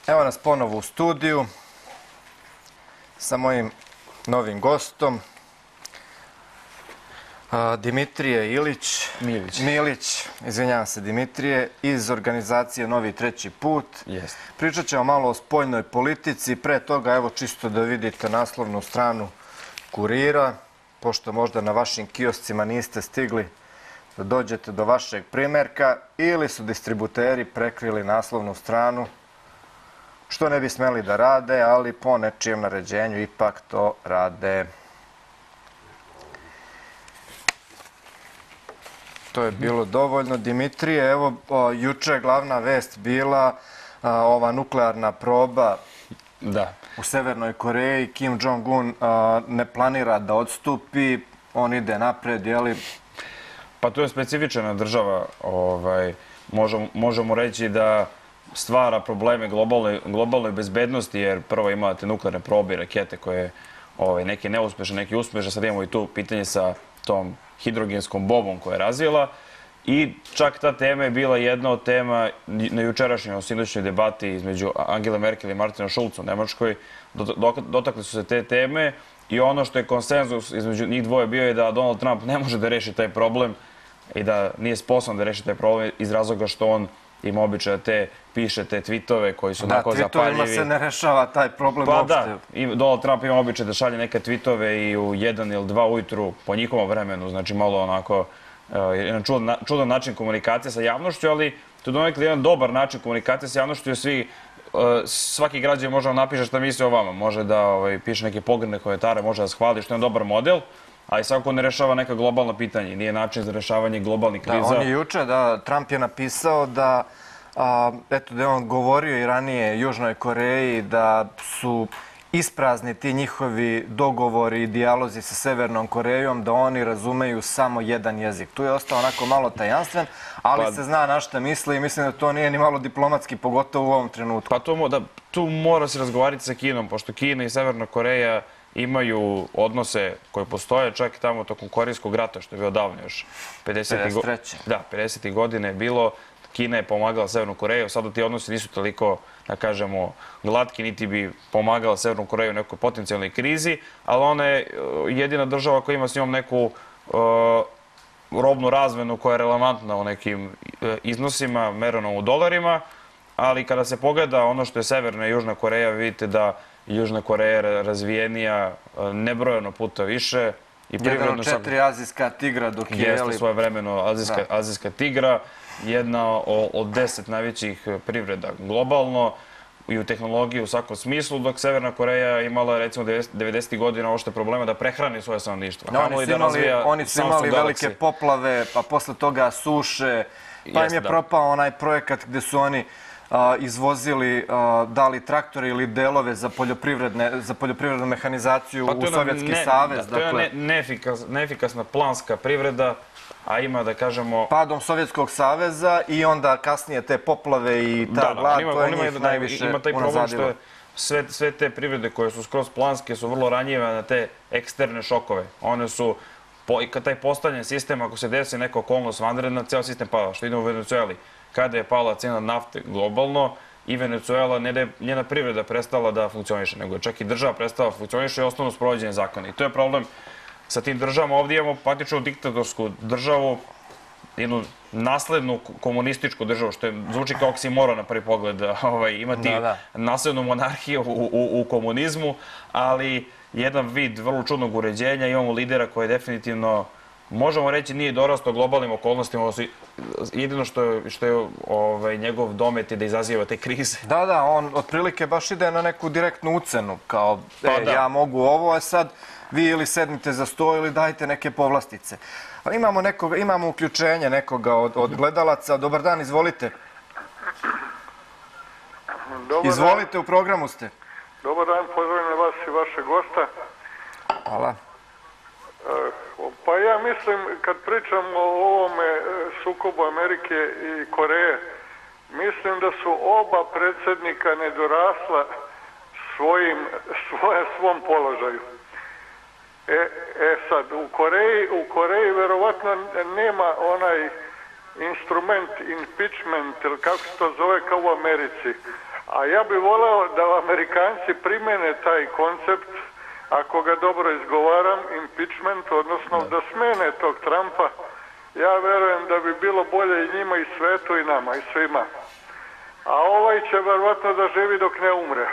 Evo nas ponovo u studiju sa mojim novim gostom, Dimitrije Milić, izvinjavam se Dimitrije, iz organizacije Novi treći put. Pričat ćemo malo o spoljnoj politici, pre toga evo čisto da vidite naslovnu stranu Kurira, pošto možda na vašim kioscima niste stigli da dođete do vašeg primerka ili su distributeri prekrili naslovnu stranu, što ne bi smeli da rade, ali po nečijem naređenju ipak to rade. To je bilo dovoljno. Dimitrije, evo, juče je glavna vest bila ova nuklearna proba u Severnoj Koreji. Kim Jong-un ne planira da odstupi, on ide napred, je li? Pa to je specifična država. Možemo reći da stvara probleme globalnoj bezbednosti, jer prvo imate nuklearne probe i rakete koje neke neuspešne, neke uspešne. Sad imamo i tu pitanje sa tom hidrogenskom bombom koja je razvila. I čak ta tema je bila jedna od tema na jučerašnjoj sinoćnoj debati između Angele Merkel i Martina Schulza u Nemačkoj. Dotakli su se te teme i ono što je konsenzus između njih dvoje bio je da Donald Trump ne može da reši taj problem i da nije sposoban da reši taj problem iz razloga što on ima običaj da piše te tweetove koji su onako zapaljivi. Da, tweetovima se ne rešava taj problem uopšte. Pa da, Donald Trump ima običaj da šalje neke tweetove i u 1 ili 2 ujutru po njihovom vremenu, znači malo onako jedan čudan način komunikacije sa javnošću, ali to je donekle jedan dobar način komunikacije sa javnošću jer svaki građan može da napiše šta misli o vama, može da piše neke pogrdne komentare, može da se hvali, što je jedan dobar model, ali svako ne rešava neka globalna pitanja i nije način za rešavanje globalnih kriza. Da, on je juče, Trump je napisao da, eto, da je on govorio i ranije Južnoj Koreji da su isprazni ti njihovi dogovori i dijalozi sa Severnom Korejom, da oni razumeju samo jedan jezik. Tu je ostao onako malo tajanstven, ali se zna na šta misli i mislim da to nije ni malo diplomatski, pogotovo u ovom trenutku. Pa tu mora se razgovarati sa Kinom, pošto Kina i Severna Koreja imaju odnose koje postoje čak i tamo tokom Korejskog rata, što je bio davno još. 53. Da, 50. godine je bilo. Kina je pomagala Severnu Koreju, sada ti odnosi nisu toliko, da kažemo, glatki, niti bi pomagala Severnu Koreju u nekoj potencijalnoj krizi, ali ona je jedina država koja ima s njom neku robnu razmenu koja je relevantna u nekim iznosima, merano u dolarima, ali kada se pogleda ono što je Severna i Južna Koreja, vidite da Južna Koreja je razvijenija nebrojeno puta više. Jedan od 4 azijska tigra dok je... Jeste svojevremeno azijska tigra, jedna od 10 najvećih privreda globalno i u tehnologiji u svakom smislu, dok Severna Koreja imala recimo 90. godina ošte problema da prehrani svoje stanovništvo. Oni su imali velike poplave, pa posle toga suše, pa im je propao onaj projekat gde su oni izvozili dali traktore ili delove za poljoprivrednu mehanizaciju u Sovjetski savez. To je neefikasna planska privreda, a ima, da kažemo... Padom Sovjetskog saveza i onda kasnije te poplave i ta glad, to je njih najviše unazadilo. Ima taj problem što je sve te privrede koje su skroz planske su vrlo ranjive na te eksterne šokove. One su, kad taj postavljen sistem, ako se desi neka okolnost vanredna, ceo sistem pada, što idemo u Venecueli. Kada je pala cena nafte globalno i Venecuela, ne da je njena privreda prestala da funkcioniše, nego je čak i država prestala da funkcioniše i osnovno sprovođenje zakona. I to je problem sa tim državama. Ovdje imamo praktično diktatorsku državu, jednu naslednu komunističku državu, što zvuči kao oksimoron na prvi pogled, imati naslednu monarhiju u komunizmu, ali jedan vid vrlo čudnog uređenja. Imamo lidera koji je definitivno, možemo reći, nije dorastao globalnim okolnostima. Jedino što je njegov domet je da izaziva te krize. Da, on otprilike baš ide na neku direktnu ucenu, kao ja mogu ovo, a sad vi ili sednite za sto ili dajte neke povlastice. Imamo uključenje nekoga od gledalaca. Dobar dan, izvolite. Izvolite, u programu ste. Dobar dan, pozdravljam vas i vašeg gosta. Hvala. Pa ja mislim, kad pričam o ovome sukobu Amerike i Koreje, mislim da su oba predsjednika nedorasla svom položaju. Sad, u Koreji verovatno nema onaj instrument impeachment, ili kako se to zove, kao u Americi. A ja bih voleo da Amerikanci primene taj koncept, ako ga dobro izgovaram, impeachment, odnosno da smene tog Trumpa. Ja verujem da bi bilo bolje i njima i svetu i nama i svima. A ovaj će verovatno da živi dok ne umre.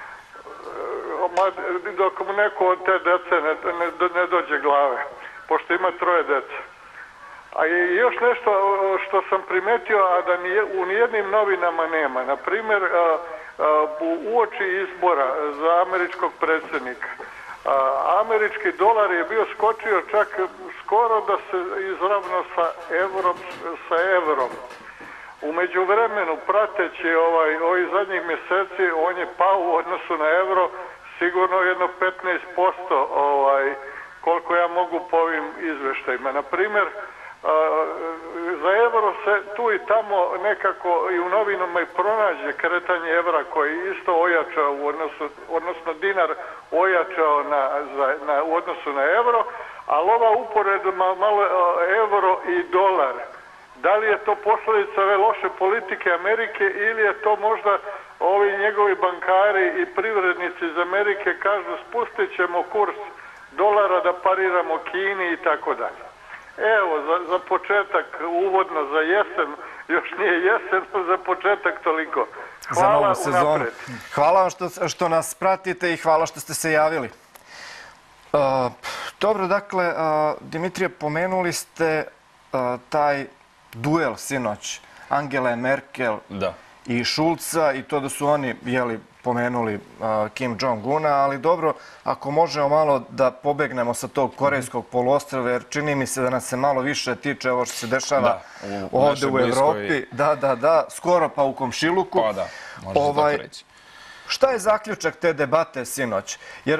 Dok mu neko od te dece ne dođe glave, pošto ima 3 dece. A i još nešto što sam primetio, a da u nijednim novinama nema. Naprimjer, uoči izbora za američkog predsjednika, američki dolar je bio skočio čak skoro da se izravno sa evrom. U međuvremenu, prateći ovih zadnjih mjeseci, on je pao u odnosu na evro sigurno jedno 15%, koliko ja mogu po ovim izveštajima. Naprimjer, za evro se tu i tamo nekako i u novinama i pronađe kretanje evra koji isto ojačao odnosno dinar ojačao u odnosu na evro, ali ova uporedba malo evro i dolar. Da li je to posljedica ove loše politike Amerike ili je to možda ovi njegovi bankari i privrednici iz Amerike kažu spustit ćemo kurs dolara da pariramo Kini i tako dalje. Evo, za početak, uvodno za jesen, još nije jesen, za početak toliko. Hvala unapred. Hvala vam što nas pratite i hvala što ste se javili. Dobro, dakle, Dimitrije, pomenuli ste taj duel sinoć Angele Merkel i Šulca i to da su oni, pomenuli Kim Jong-una, ali dobro, ako možemo malo da pobegnemo sa tog korejskog poluostrva, jer čini mi se da nas se malo više tiče ovo što se dešava ovdje u Evropi. Da, skoro pa u komšiluku. Pa da, može se tako reći. Šta je zaključak te debate sinoć? Jer,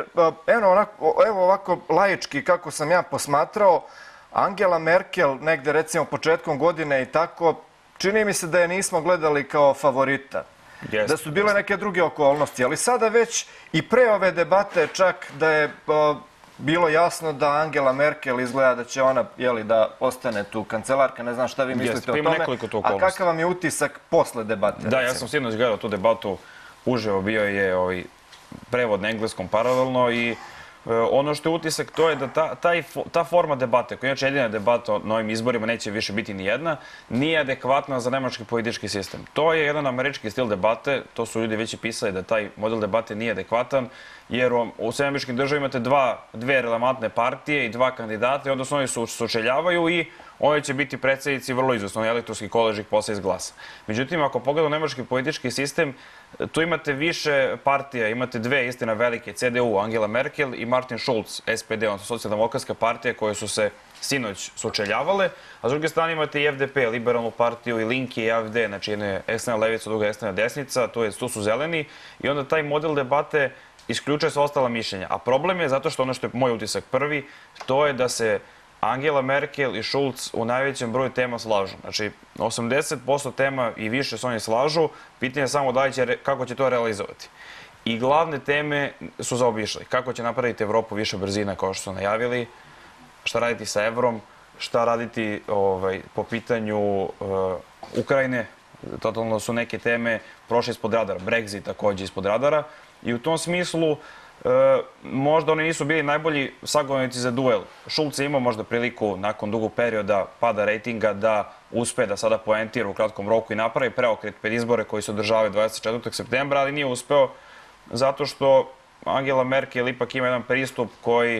evo ovako laički, kako sam ja posmatrao, Angela Merkel, negde recimo početkom godine i tako, čini mi se da je nismo gledali kao favorita. Da su bile neke druge okolnosti, ali sada već i pre ove debate čak da je bilo jasno da Angela Merkel izgleda da će ona, da ostane tu kancelarka, ne znam šta vi mislite o tome, a kakav vam je utisak posle debate? Da, ja sam sinoć gledao tu debatu uživo, bio je prevod na engleskom paralelno i ono što je utisak to je da ta forma debate, koja je inače jedina debata na ovim izborima, neće više biti ni jedna, nije adekvatna za nemački politički sistem. To je jedan američki stil debate, to su ljudi već i pisali da taj model debate nije adekvatan, jer u Sjedinjenim Američkim Državama imate dve relevantne partije i 2 kandidata i onda se oni sučeljavaju i oni će biti predsjednici vrlo izvesno, elektorski kolež ih posle izglasa. Međutim, ako pogledamo nemački politički sistem, tu imate više partija, imate 2 istina velike, CDU, Angela Merkel i Martin Schulz, SPD, odnosno socijaldemokratska partija koje su se sinoć sučeljavale, a s druge strane imate i FDP, liberalnu partiju, i Linke i AfD, znači jedna je ekstremna levica, druga je ekstremna desnica, tu su zeleni i onda taj model debate isključuje se ostala mišljenja. A problem je zato što ono što je moj utisak prvi, to je da se Angela Merkel i Schulz u najvećem broju tema slažu. Znači, 80% tema i više se oni slažu, pitanje je samo kako će to realizovati. I glavne teme su zaobišli. Kako će napraviti Evropu više brzina, kao što su najavili, šta raditi sa evrom, šta raditi po pitanju Ukrajine. Totalno su neke teme prošle ispod radara. Brexit također ispod radara. I u tom smislu možda oni nisu bili najbolji sagovornici za duel. Schulz je imao možda priliku nakon dugog perioda pada rejtinga da uspe da sada poentira u kratkom roku i napravi preokret pred izbore koji se održavaju 24. septembra, ali nije uspeo zato što Angela Merkel ipak ima jedan pristup koji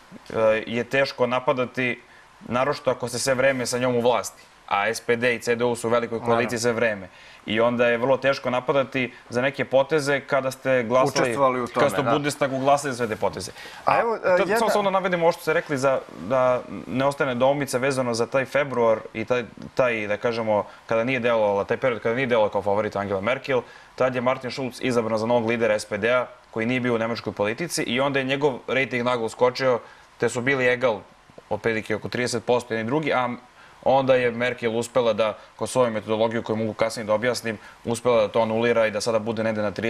je teško napadati, naročito ako ste sve vreme sa njom u vlasti. A SPD i CDU su u velikoj koaliciji sve vreme. I onda je vrlo teško napadati za neke poteze kada ste glasali, kada ste u Bundestagu glasali za sve te poteze. Samo da navedemo ovo što ste rekli da ne ostane dvoumica vezano za taj februar i taj, da kažemo, kada nije delovala, taj period kada nije delovala kao favorit Angela Merkel, tad je Martin Schulz izabran za novog lidera SPD-a koji nije bio u nemačkoj politici i onda je njegov rejting naglo skočio, te su bili egal otprilike oko 30% jedni drugi, a onda je Merkel uspela da, kroz svoju metodologiju koju mogu kasnije da objasnim, uspela da to anulira i da sada bude negde na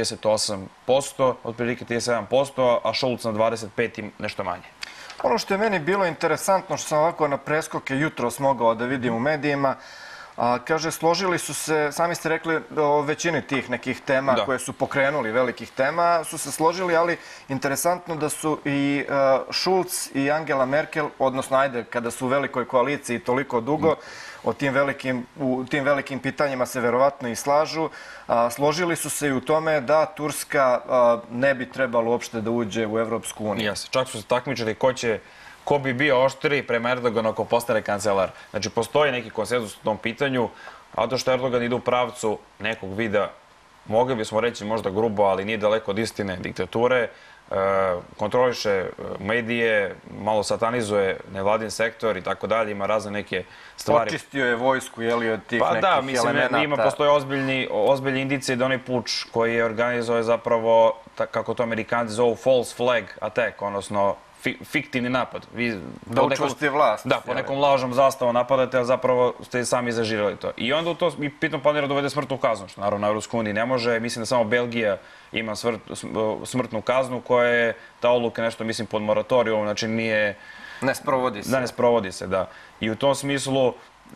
38%, otprilike 37%, a Schulz na 25% i nešto manje. Ono što je meni bilo interesantno, što sam ovako na preskoke jutros mogao da vidim u medijima, Kaže, složili su se, sami ste rekli o većini tih nekih tema koje su pokrenuli, velikih tema, su se složili, ali interesantno da su i Schulz i Angela Merkel, odnosno ajde, kada su u velikoj koaliciji toliko dugo, u tim velikim pitanjima se verovatno i slažu. Složili su se i u tome da Turska ne bi trebalo uopšte da uđe u Evropsku uniju. Čak su se takmičili ko bi bio oštriji prema Erdoganu ako postane kancelar. Znači, postoji neki konsenzus u tom pitanju, a to što Erdogan ide u pravcu nekog vida, mogli bismo reći možda grubo, ali nije daleko od istine, diktature, kontroliše medije, malo satanizuje nevladin sektor i tako dalje, ima razne neke stvari. Očistio je vojsku, je li, od tih nekih elemenata? Pa da, mislim, ima postoje ozbiljni indicije da onaj puč koji je organizuje zapravo, kako to Amerikanci zovu, false flag attack, odnosno fiktivni napad. Da učvrsti vlast. Da, po nekom lažnom zastavom napadate, a zapravo ste sami zažirali to. I onda u to pitno planira da uvede smrtnu kaznu, što naravno u Evropskoj uniji ne može. Mislim da samo Belgija ima smrtnu kaznu koja je ta odluka nešto, mislim, pod moratorijom, znači nije... Ne sprovodi se. Da, ne sprovodi se, da. I u tom smislu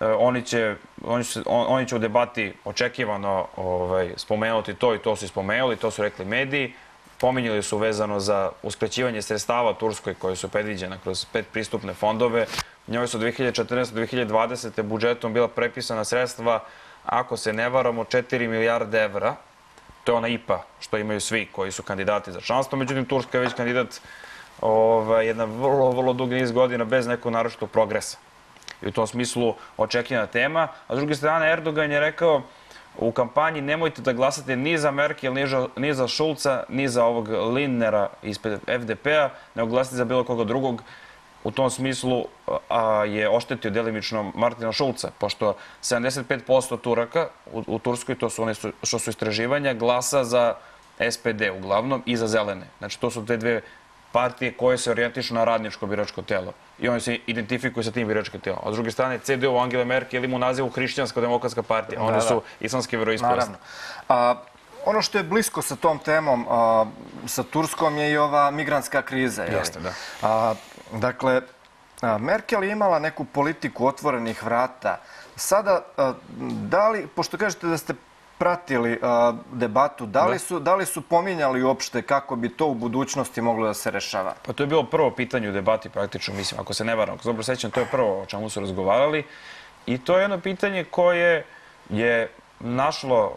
oni će u debati očekivano spomenuti to i to su spomenuli, to su rekli mediji. Pominjali su vezano za uskraćivanje sredstava Turskoj koje su predviđene kroz 5 pristupne fondove. Njoj su 2014-2020. budžetom bila prepisana sredstva, ako se ne varamo, 4 milijarde evra. To je ona IPA što imaju svi koji su kandidati za članstvo. Međutim, Turska je već kandidat jedna vrlo dugi niz godina bez nekog naročitog progresa. I u tom smislu očekivana tema. A s druge strane, Erdogan je rekao u kampanji nemojte da glasate ni za Merkel, ni za Schulza, ni za ovog Lindnera ispred FDP-a, nego glasate za bilo koga drugog. U tom smislu je oštetio delimično Martina Schulza, pošto 75% Turaka u Turskoj, to su one što su istraživanja, glasa za SPD uglavnom i za zelene. Znači, to su te dve partije koje se orijentišu na radničko biračko telo. I oni se identifikuju sa tim biračkim telom. A s druge strane, CDU, Angela Merkel, ima u nazivu Hrišćansko-demokratska partija. Oni su islamske veroispovesti. Ono što je blisko sa tom temom, sa Turskom, je i ova migrantska kriza. Jeste, da. Dakle, Merkel je imala neku politiku otvorenih vrata. Sada, pošto kažete da ste pratili debatu, da li su pominjali uopšte kako bi to u budućnosti moglo da se rešava? Pa to je bilo prvo pitanje u debati praktično, mislim, ako se ne varam. Ako se dobro sećam, to je prvo o čemu su razgovarali. I to je jedno pitanje koje je našlo,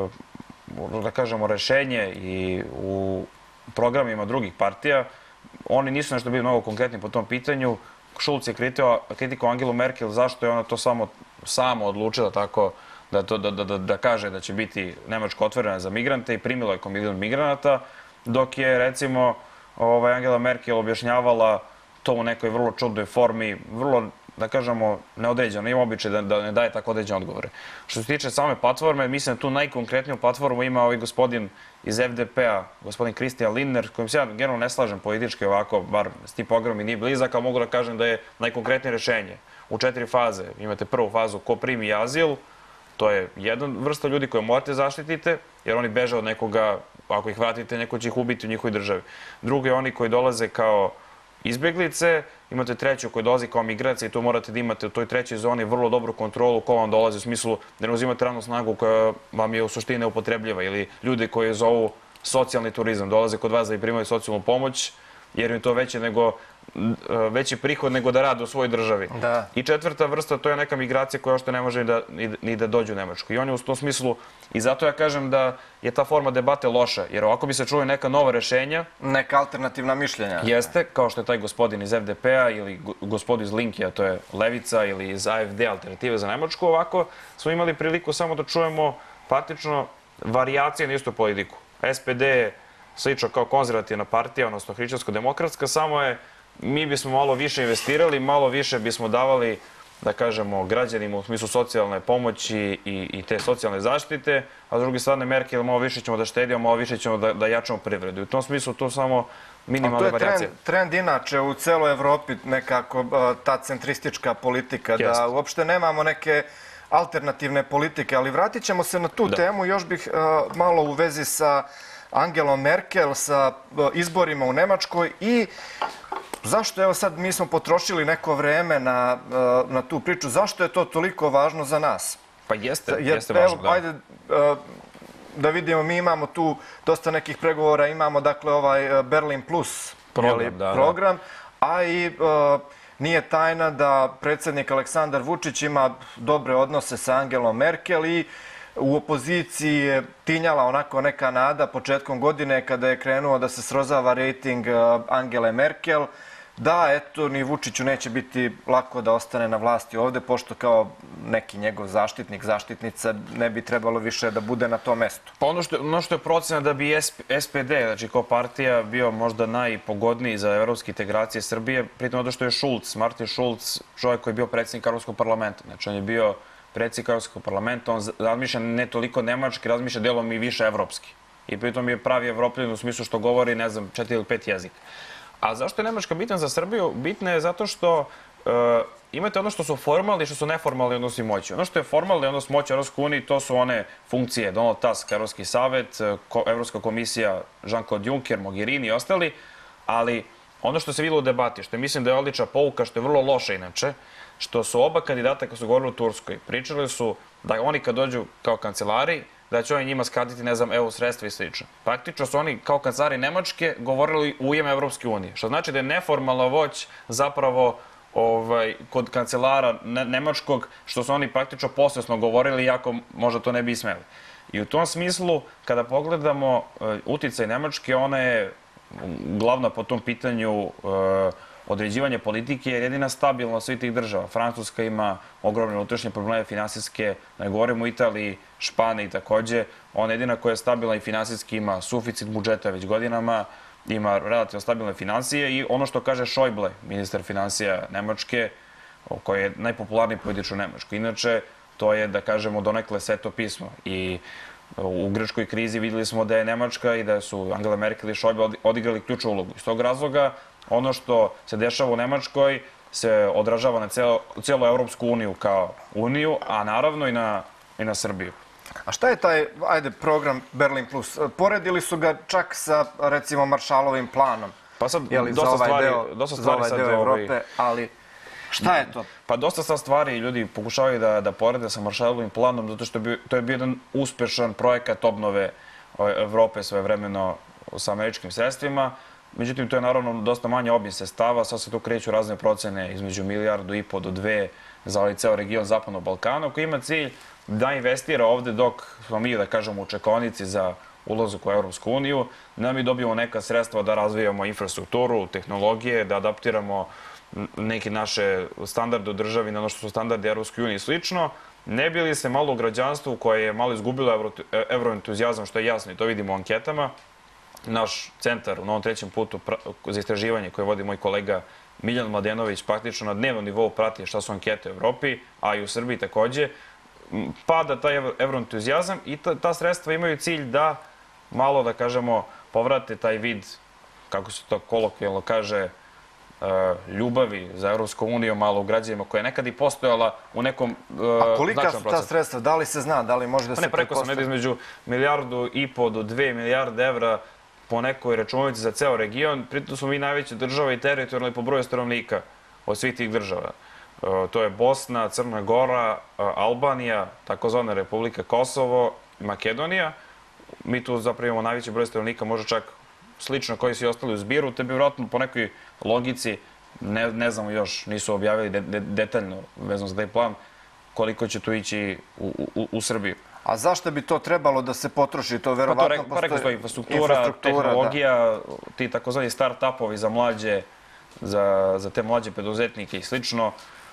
da kažemo, rešenje i u programima drugih partija. Oni nisu nešto bili mnogo konkretni po tom pitanju. Schulz je kritikovao Angelu Merkel zašto je ona to samo odlučila tako da kaže da će biti Nemačka otvorena za migrante i primilo je 1 milion migranata, dok je, recimo, Angela Merkel objašnjavala to u nekoj vrlo čudnoj formi, vrlo, da kažemo, neodređeno. Ima običaj da ne daje tako određene odgovore. Što se tiče same platforme, mislim da tu najkonkretniju platformu ima ovaj gospodin iz FDP-a, gospodin Christian Lindner, kojim se ja generalno ne slažem politički ovako, bar s tim programom i nije blizak, ali mogu da kažem da je najkonkretnije rešenje. U 4 faze. Imate prvu fazu ko primi azil, to je jedna vrsta ljudi koje morate zaštitite, jer oni beže od nekoga, ako ih vratite, neko će ih ubiti u njihovoj državi. Drugo je oni koji dolaze kao izbjeglice, imate treću koji dolazi kao migracija i tu morate da imate u toj trećoj zoni vrlo dobru kontrolu ko vam dolazi, u smislu da ne uzimate radnu snagu koja vam je u suštini neupotrebljiva, ili ljude koji zovu socijalni turizam, dolaze kod vas da im primaju socijalnu pomoć, jer im to veći prihod nego da rade u svojoj državi. I četvrta vrsta, to je neka migracija koja ošte ne može ni da dođe u Nemačku. I on je u tom smislu, i zato ja kažem da je ta forma debate loša, jer ovako bi se čuli neka nova rešenja. Neka alternativna mišljenja. Jeste, kao što je taj gospodin iz FDP-a ili gospodin iz Linkija, to je Levica, ili iz AFD, Alternative za Nemačku. Ovako smo imali priliku samo da čujemo praktično varijacije na istu politiku. SPD je slično kao konzervativna partija, odnosno hrišćansko-demokratska, samo je mi bismo malo više investirali, malo više bismo davali, da kažemo, građanima u smislu socijalne pomoći i te socijalne zaštite, a s druge strane Merkel, malo više ćemo da štedimo, malo više ćemo da jačamo privredu. U tom smislu to samo minimalne varijacije. To je trend inače u celoj Evropi, nekako ta centristička politika, da uopšte nemamo neke alternativne politike, ali vratit ćemo se na tu temu. Još bih malo u vezi sa Angelom Merkel, sa izborima u Nemačkoj i zašto, evo sad mi smo potrošili neko vreme na tu priču, zašto je to toliko važno za nas? Pa jeste važno, da. Ajde da vidimo, mi imamo tu dosta nekih pregovora, imamo dakle ovaj Berlin Plus program, a i nije tajna da predsjednik Aleksandar Vučić ima dobre odnose sa Angelom Merkel i u opoziciji je tinjala onako neka nada početkom godine kada je krenuo da se srozava rejting Angele Merkel, da, eto, ni Vučiću neće biti lako da ostane na vlasti ovde, pošto kao neki njegov zaštitnik, zaštitnica, ne bi trebalo više da bude na tom mestu. Pa ono što je procena da bi SPD, znači kao partija, bio možda najpogodniji za evropske integracije Srbije, pritom zato što je Martin Schulz, čovjek koji je bio predsjednik Evropskog parlamenta. Znači on je bio predsjednik Evropskog parlamenta, on razmišlja ne toliko nemački, razmišlja delom i više evropski. I pritom je pravi evropljan u smislu što govori, ne znam, 4 ili 5 jezika. A zašto je Nemačka bitna za Srbiju? Bitna je zato što imate ono što su formalni i što su neformalni odnosi moći. Ono što je formalni odnos moći u Evropskoj uniji, to su one funkcije Donald Tusk, Evropski savet, Evropska komisija Jean-Claude Juncker, Mogherini i ostali, ali ono što se videlo u debati, što mislim da je odlična pouka, što je vrlo loše inače, što su oba kandidata koji su govorili u Turskoj, pričali su da oni kad dođu kao kancelari, da će oni njima skratiti, ne znam, EU sredstva i slično. Praktično su oni kao kancelari Nemačke govorili u ime Evropske unije, što znači da je neformalna moć zapravo kod kancelara Nemačkog, što su oni praktično posvesno govorili, iako možda to ne bi smeli. I u tom smislu, kada pogledamo uticaj Nemačke, ona je glavna po tom pitanju određivanje politike, jer jedina stabilna svih tih država. Francuska ima ogromne unutrašnje probleme finansijske, ne govorimo o Italiji, Španiji takođe. Ona jedina koja je stabilna i finansijski ima suficit budžeta već godinama, ima relativno stabilne financije i ono što kaže Schäuble, ministar finansija Nemačke, koji je najpopularniji političar u Nemačkoj. Inače, to je, da kažemo, donekle sveto pismo. I u grčkoj krizi videli smo da je Nemačka i da su Angela Merkel i Schäuble odigrali ključnu ulogu. Iz tog razloga, ono što se dešava u Nemačkoj se odražava na cijelu Evropsku uniju kao uniju, a naravno i na Srbiju. A šta je taj, program Berlin Plus? Poredili su ga čak sa, recimo, Marshallovim planom. Pa sad, dosta stvari sad Evrope, ali šta je to? Pa dosta sad stvari ljudi pokušavaju da porede sa Marshallovim planom, zato što to je bio jedan uspešan projekat obnove Evrope svojevremeno sa američkim sredstvima. Međutim, to je naravno dosta manje obim sredstava, sad se tu kreću razne procene između 1,5 milijarde do 2 za ovaj ceo region Zapadnog Balkana, koji ima cilj da investira ovde dok smo mi, da kažemo, u čekonici za ulazak u Evropsku uniju, da mi dobijemo neka sredstva da razvijamo infrastrukturu, tehnologije, da adaptiramo neke naše standarde u državi na ono što su standardi Evropske unije i slično, ne bi li se malo u građanstvu koje je malo izgubilo evroentuzijazam, što je jasno i to vidimo u anketama. Naš centar u Novom trećem putu za istraživanje koje vodi moj kolega Miljan Mladenović praktično na dnevnom nivou prati šta su ankete u Evropi, a i u Srbiji takođe, pada taj evroentuzijazam i ta sredstva imaju cilj da malo, da kažemo, povrate taj vid, kako se to kolokvijalno kaže, ljubavi za Evropsku uniju malo u građanima koja je nekad i postojala u nekom značajnom procesu. A kolika su ta sredstva? Da li se zna? Da li može da se pretpostavlja? Preko sam negdje između 1,5 milijardu do 2 milijarde evra po nekoj računovici za ceo region. Pritom smo mi najveća država i teritorijalno i po broju stanovnika od svih tih država. To je Bosna, Crna Gora, Albanija, takozvana Republika Kosovo, Makedonija. Mi tu zapravo imamo najveći broj stanovnika, možda čak slično koji su i ostali u zbiru, te bi vjerojatno po nekoj logici, ne znamo još, nisu objavili detaljno vezano za taj plan, koliko će tu ići u Srbiju. A zašto bi to trebalo da se potroši? To verovatno postoji infrastruktura, tehnologija, ti takozvani start-upovi za mlađe, za te mlađe preduzetnike i slično.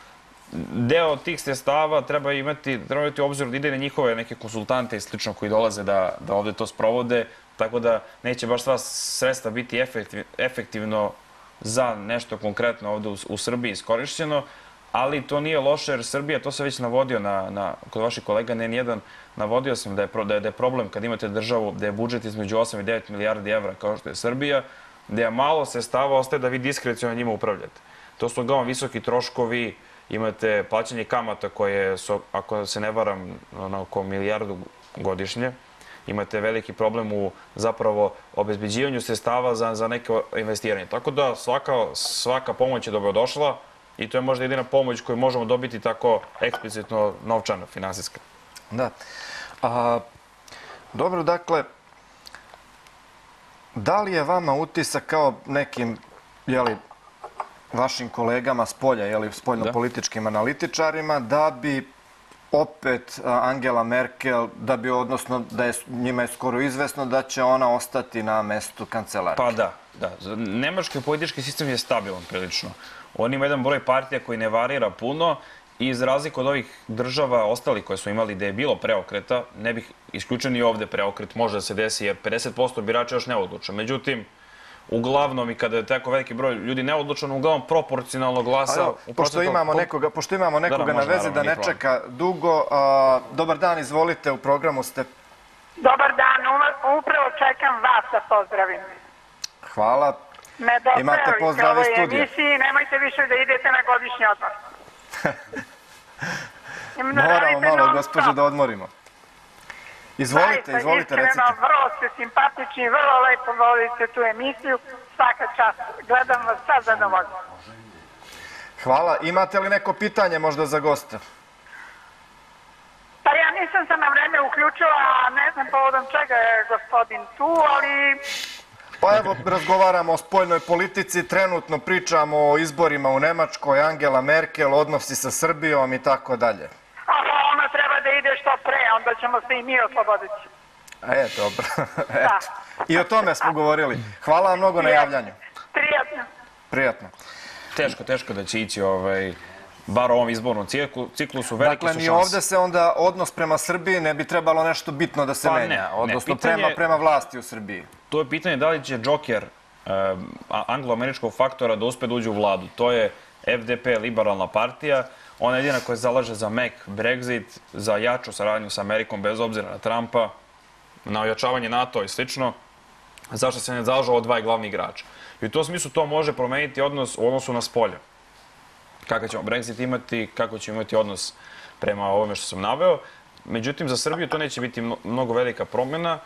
Deo tih sredstava treba imati obzir da ide na njihove neke konsultante i slično koji dolaze da ovde to sprovode, tako da neće baš sva sredstva biti efektivno za nešto konkretno ovde u Srbiji iskorišćeno, ali to nije loše jer Srbija, to se već navodio kod vaših kolega, N1, navodio sam da je problem kad imate državu da je budžet između 8 i 9 milijardi evra kao što je Srbija, da je malo sredstava ostaje da vi diskreciono njima upravljate. To su uglavnom visoki troškovi, imate plaćanje kamata koje su, ako se ne varam, oko 1 milijardu godišnje. Imate veliki problem u zapravo obezbeđivanju sredstava za neke investiranje. Tako da svaka pomoć je dobrodošla i to je možda jedina pomoć koju možemo dobiti tako eksplicitno novčana, finansijska. Da. Dobro, dakle, da li je vama utisak kao nekim, vašim kolegama s polja, spoljno-političkim analitičarima, da bi opet Angela Merkel, odnosno da je njima je skoro izvesno da će ona ostati na mestu kancelarke? Pa da. Nemački politički sistem je stabilan prilično. On ima jedan broj partija koji ne varira puno i iz razlike od ovih država ostali koje su imali da je bilo preokreta, ne bih isključen i ovde preokret može da se desi jer 50% birača još neodluča. Međutim, uglavnom i kada je tako veliki broj ljudi neodlučan, uglavnom proporcionalno glasa... Pošto imamo nekoga na vezi da ne čeka dugo, dobar dan, izvolite, u programu ste. Dobar dan, upravo čekam vas da pozdravim. Hvala. Imate pozdrav iz studija. Emisiji, nemojte više da idete na godišnji odmor. Moramo malo, gospođo, da odmorimo. Izvolite, recite. Vrlo ste simpatični, vrlo lepo vodite tu emisiju. Svaka čast. Gledam vas sa zadovoljstvom. Hvala. Imate li neko pitanje možda za gosta? Pa ja nisam se na vreme uključila, a ne znam povodom čega je gospodin tu, ali... Pa evo, razgovaramo o spoljnoj politici, trenutno pričamo o izborima u Nemačkoj, Angela Merkel, odnosi sa Srbijom i tako dalje. Ona treba da ide što pre, onda ćemo se i mi osloboditi. Dobro. I o tome smo govorili. Hvala vam mnogo na javljanju. Prijatno. Teško da će ići bar u ovom izbornom ciklusu. Velike su šanse. Dakle, ni ovde se onda odnos prema Srbiji ne bi trebalo nešto bitno da se menja, odnosno prema vlasti u Srbiji. To je pitanje da li će džoker anglo-američkog faktora da uspe da uđe u vladu. To je FDP, liberalna partija. Ona je jedina koja zalaže za mek Brexit, za jaču saradnju sa Amerikom bez obzira na Trumpa, na ojačavanje NATO i slično. Zašto se ne zalažu ovo dva glavni igrača? I u tom smislu to može promeniti odnos u odnosu na spolje. Kakav ćemo Brexit imati, kako ćemo imati odnos prema ovome što sam naveo. Međutim, za Srbiju to neće biti mnogo velika promjena.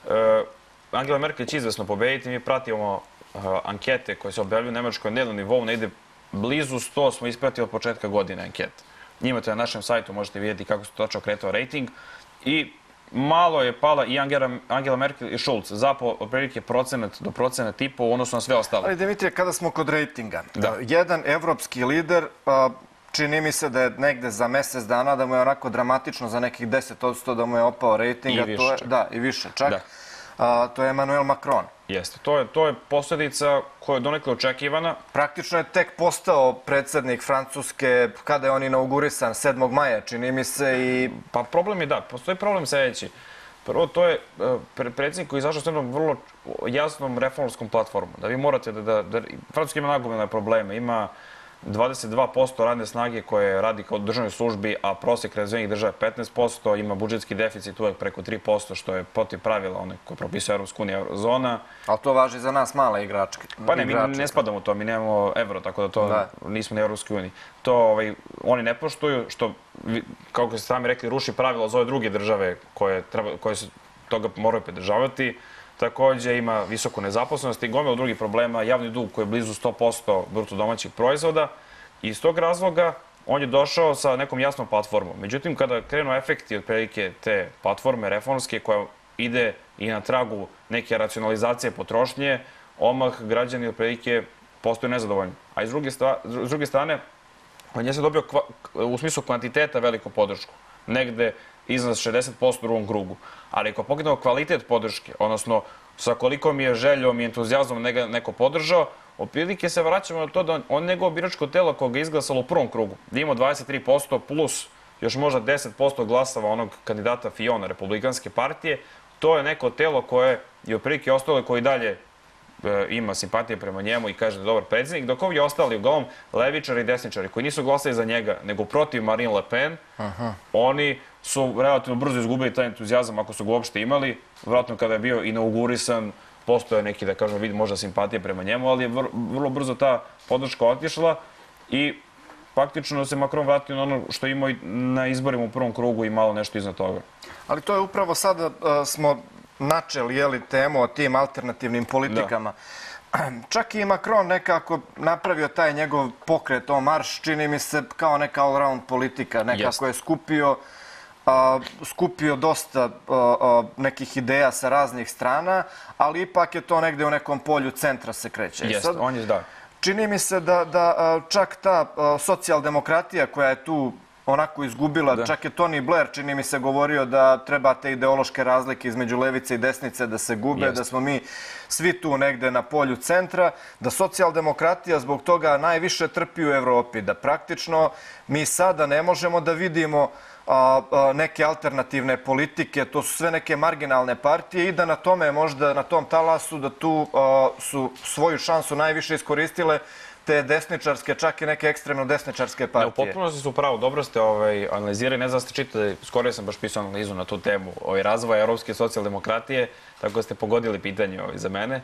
Angela Merkel će izvesno pobediti. Mi pratimo ankete koje se objavljuju u Nemačkoj dnevnom nivou. Negde blizu 100 smo ispratili od početka godine ankete. Imate na našem sajtu, možete vidjeti kako se točno kretao rejting. I malo je pala i Angela Merkel i Schulz. Zapao otprilike procenat do procenat i po u odnosu na sve ostale. Ali Dimitrije, kada smo kod rejtinga, jedan evropski lider, čini mi se da je negde za mesec dana da mu je onako dramatično za nekih 10% da mu je opao rejting. I više čak. To je Emmanuel Macron. Jeste. To je posljedica koja je donekle očekivana. Praktično je tek postao predsjednik Francuske kada je on inaugurisan 7. maja, čini mi se. Pa problem je postoji problem sljedeći. Prvo, to je predsjednik koji je izašao s jednom vrlo jasnom reformskom platformom. Da vi morate Francuska ima nagomilne probleme. Ima 22% radne snage koje radi kao državnoj službi, a prosjek razvijenih država je 15%, ima budžetski deficit uvek preko 3%, što je protiv pravila one koje propisuje Evropska unija, eurozona. Ali to važi za nas male igračke. Pa ne, mi ne spadamo u to, mi nemamo evro, tako da to nismo na Evropskoj uniji. To oni ne poštuju, što, kako ste sami rekli, ruši pravila za ove druge države koje se toga moraju pridržavati. Također ima visoku nezaposlenost i gomilu drugih problema, javni dug koji je blizu 100% bruto domaćih proizvoda. I iz tog razloga on je došao sa nekom jasnom platformom. Međutim, kada krenu efekti otprilike te platforme reformske koja ide i na tragu neke racionalizacije potrošnje, omah građani otprilike postaju nezadovoljni. A s druge strane, on je se dobio u smislu kvantiteta veliku podršku. Negde iznad 60% u drugom krugu. Ali ako pogledamo kvalitet podrške, odnosno sa koliko mi je željom i entuzijazmom neko podržao, otprilike se vraćamo na to da on njegovo biračko telo koga je izglasalo u prvom krugu, da ima 23% plus još možda 10% glasova onog kandidata Fiona, Republikanske partije, to je neko telo koje je otprilike ostalo koji dalje ima simpatije prema njemu i kaže da je dobar predsjednik, dok ovi ostali, uglavnom levičari i desničari koji nisu glasali za njega, nego protiv Marine Le Pen, oni su relativno brzo izgubili taj entuzijazam ako su ga uopšte imali. Vratno kada je bio inaugurisan, postoje neki, da kažem, vid možda simpatije prema njemu, ali je vrlo brzo ta podrška otišla i faktično se Macron vratio na ono što imao na izborima u prvom krugu i malo nešto iznad toga. Ali to je upravo sada smo načeli temu o tim alternativnim politikama. Čak i Macron nekako napravio taj njegov pokret, marš, čini mi se kao neka all-round politika. Nekako je skupio skupio dosta nekih ideja sa raznih strana, ali ipak je to negde u nekom polju centra se kreće. Jeste, on je da. Čini mi se da čak ta socijaldemokratija koja je tu onako izgubila, čak je Tony Blair, čini mi se, govorio da treba te ideološke razlike između levice i desnice da se gube, da smo mi svi tu negde na polju centra, da socijaldemokratija zbog toga najviše trpi u Evropi, da praktično mi sada ne možemo da vidimo neke alternativne politike, to su sve neke marginalne partije i da na tome možda, na tom talasu, da tu su svoju šansu najviše iskoristile te desničarske, čak i neke ekstremno desničarske partije. U potpunosti su pravo, dobro ste analizirali, ne znam da ste čitali, skoro sam baš pisao analizu na tu temu razvoja evropske socijaldemokratije, tako da ste pogodili pitanje za mene.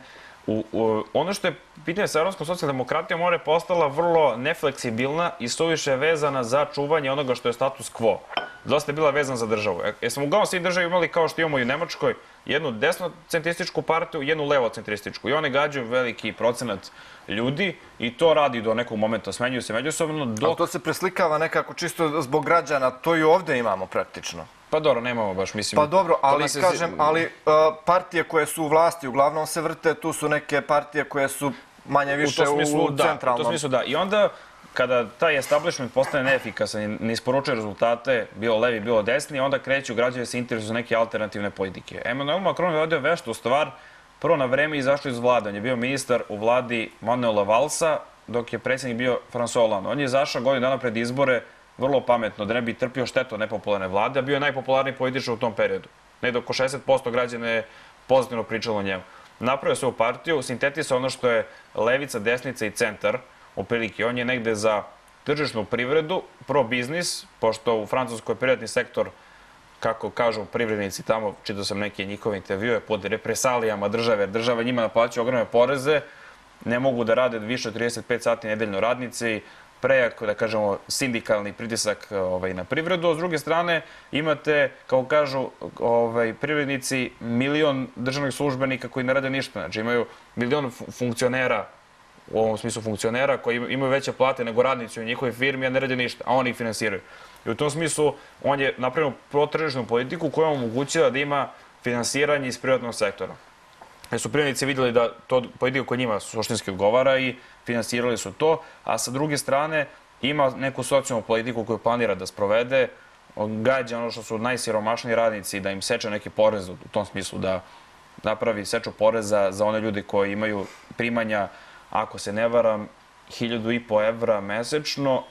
Ono što je pitanje sa evropskom socijaldemokratijom, ona je postala vrlo nefleksibilna i suviše vezana za čuvanje onoga što je status quo. Dosta je bila vezana za državu. Jesmo uglavnom svi državi imali, kao što imamo i u Nemačkoj, jednu desnocentrističku partiju i jednu levocentrističku. I one gađaju veliki procenat ljudi i to radi do nekog momenta. Smenjuju se međusobno. Ali to se preslikava nekako čisto zbog građana. To i ovde imamo praktično. Pa dobro, nemamo baš, mislim... Pa dobro, ali kažem, partije koje su u vlasti uglavnom se vrte, tu su neke partije koje su manje više u centralnom. U tom smislu da. I onda, kada taj establishment postane neefikasan i ne isporučuje rezultate, bilo levi, bilo desni, onda kreću građani se interesuju za neke alternativne politike. Emmanuel Macron je radio veštu stvar, prvo na vreme izašao iz vlade. On je bio ministar u vladi Manuela Valsa, dok je predsjednik bio François Hollande. On je izašao godinu dana pred izbore vrlo pametno, da ne bi trpio štetu nepopularne vlade, a bio je najpopularniji političar u tom periodu. Negde oko 60% građana je pozitivno pričalo o njemu. Napravio svoju partiju, sintetisao ono što je levica, desnica i centar, otprilike. On je negde za tržišnu privredu, pro-biznis, pošto u Francuskoj privatni sektor, kako kažu privrednici tamo, čitao sam neke njihove intervjue, pod represalijama države, država njima naplaćuje ogromne poreze, ne mogu da rade više od 35 sati nedeljno radnici, prejak, da kažemo, sindikalni pritisak na privredu. S druge strane, imate, kao kažu privrednici, milion državnih službenika koji ne rade ništa. Znači, imaju milion funkcionera, u ovom smislu funkcionera, koji imaju veće plate nego radnici u njihovoj firmi, a ne rade ništa, a oni ih finansiraju. I u tom smislu, on je napravio protržišnu politiku koja omogućila da ima finansiranje iz privatnog sektora. Jer su privrednici vidjeli da to politika koja njima suštinski odgovara i finansirali su to, a sa druge strane ima neku socijalnu politiku koju planira da sprovede, gađa ono što su najsiromašniji radnici, da im seče neke poreze u tom smislu, da napravi seču poreza za one ljudi koji imaju primanja, ako se ne varam, 1.500 evra mesečno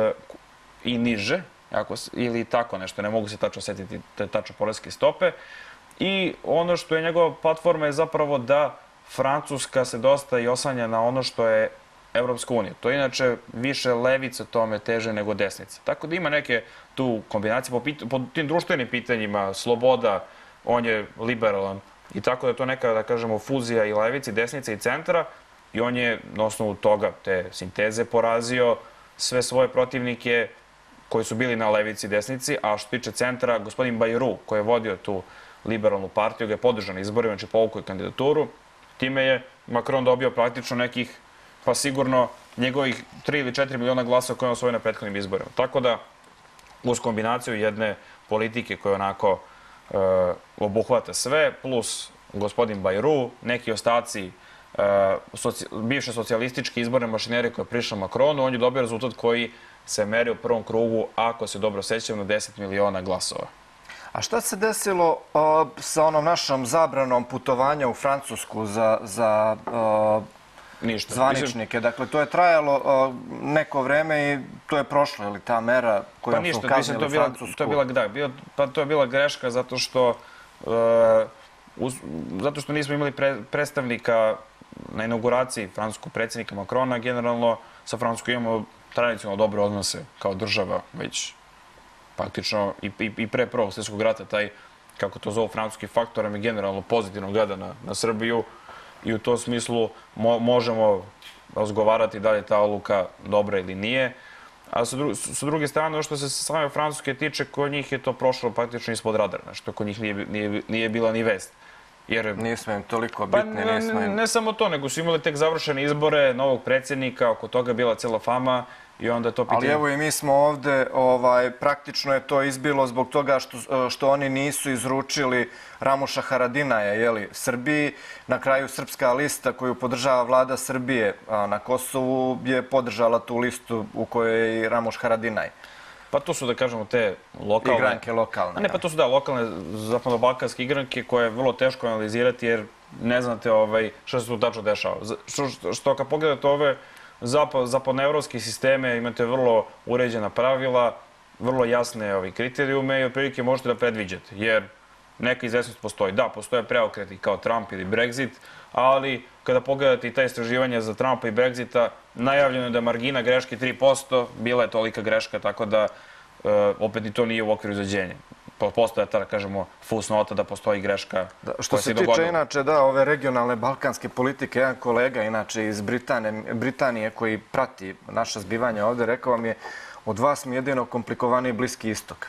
i niže, ili tako nešto, ne mogu se tačno setiti te tačno poreske stope. I ono što je njegova platforma je zapravo da Francuska se dosta i osanja na ono što je Evropska unija. To je inače više levica tome teže nego desnica. Tako da ima neke tu kombinacije po tim društvenim pitanjima, sloboda, on je liberalan i tako da je to neka, da kažemo, fuzija i levice, i desnice i centra i on je na osnovu toga, te sinteze, porazio sve svoje protivnike koji su bili na levici i desnici, a što tiče centra, gospodin Bayrou, koji je vodio tu liberalnu partiju, ga je podržao na izborima, znači povukao je kandidaturu. Time je Macron dobio praktično nekih, pa sigurno, njegovih 3 ili 4 miliona glasa koje je osvojio na prethodnim izborima. Tako da, uz kombinaciju jedne politike koja onako obuhvata sve, plus gospodin Bayrou, neki ostaci bivše socijalističke izborne mašinerije koja je prišla Macronu, on je dobio rezultat koji se meri u prvom krugu, ako se dobro sećam, na 10 miliona glasova. A šta se desilo sa onom našom zabranom putovanja u Francusku za zvaničnike? Dakle, to je trajalo neko vreme i to je prošlo, ili ta mera kojom su kaznili Francusku? To je bila greška zato što nismo imali predstavnika na inauguraciji francuskog predsjednika Macrona. Generalno, sa Francuskom imamo tradicionalno dobre odnose kao država, već praktično i pre Prvog svjetskog rata, taj, kako to zovu, francuski faktor, je generalno pozitivno gleda na Srbiju i u tom smislu možemo razgovarati da li je ta odluka dobra ili nije. A sa druge strane, ono što se same Francuske tiče, kod njih je to prošlo praktično ispod radara, što kod njih nije bila ni vest. Nismo im toliko bitni, nismo im... Ne samo to, nego su imali tek završene izbore novog predsjednika, oko toga je bila cijela fama i onda je to pitanje... Ali evo i mi smo ovde, praktično je to izbilo zbog toga što oni nisu izručili Ramuša Haradinaja, Srbiji. Na kraju Srpska lista koju podržava vlada Srbije na Kosovu je podržala tu listu u kojoj je i Ramuš Haradinaj. Pa to su, da kažemo, te lokalne... Igranke lokalne. Ne, pa to su, da, lokalne zapadnobalkanske igranke koje je vrlo teško analizirati jer ne znate što se tu tačno dešava. Što kad pogledate ove zapadnoevropske sisteme, imate vrlo uređena pravila, vrlo jasne kriterijume i otprilike možete da predviđate, jer neka izvesnost postoji. Da, postoje preokreti kao Trump ili Brexit, ali kada pogledate i ta istraživanja za Trumpa i Brexita, najavljeno je da margina greške 3%, bila je tolika greška, tako da opet ni to nije u okviru izađenja. Postoje ta, da kažemo, fusnota da postoji greška. Što se tiče, inače, da, ove regionalne balkanske politike, jedan kolega, inače, iz Britanije, koji prati naša zbivanja ovde, rekao mi je, od vas mi jedino komplikovaniji Bliski istok.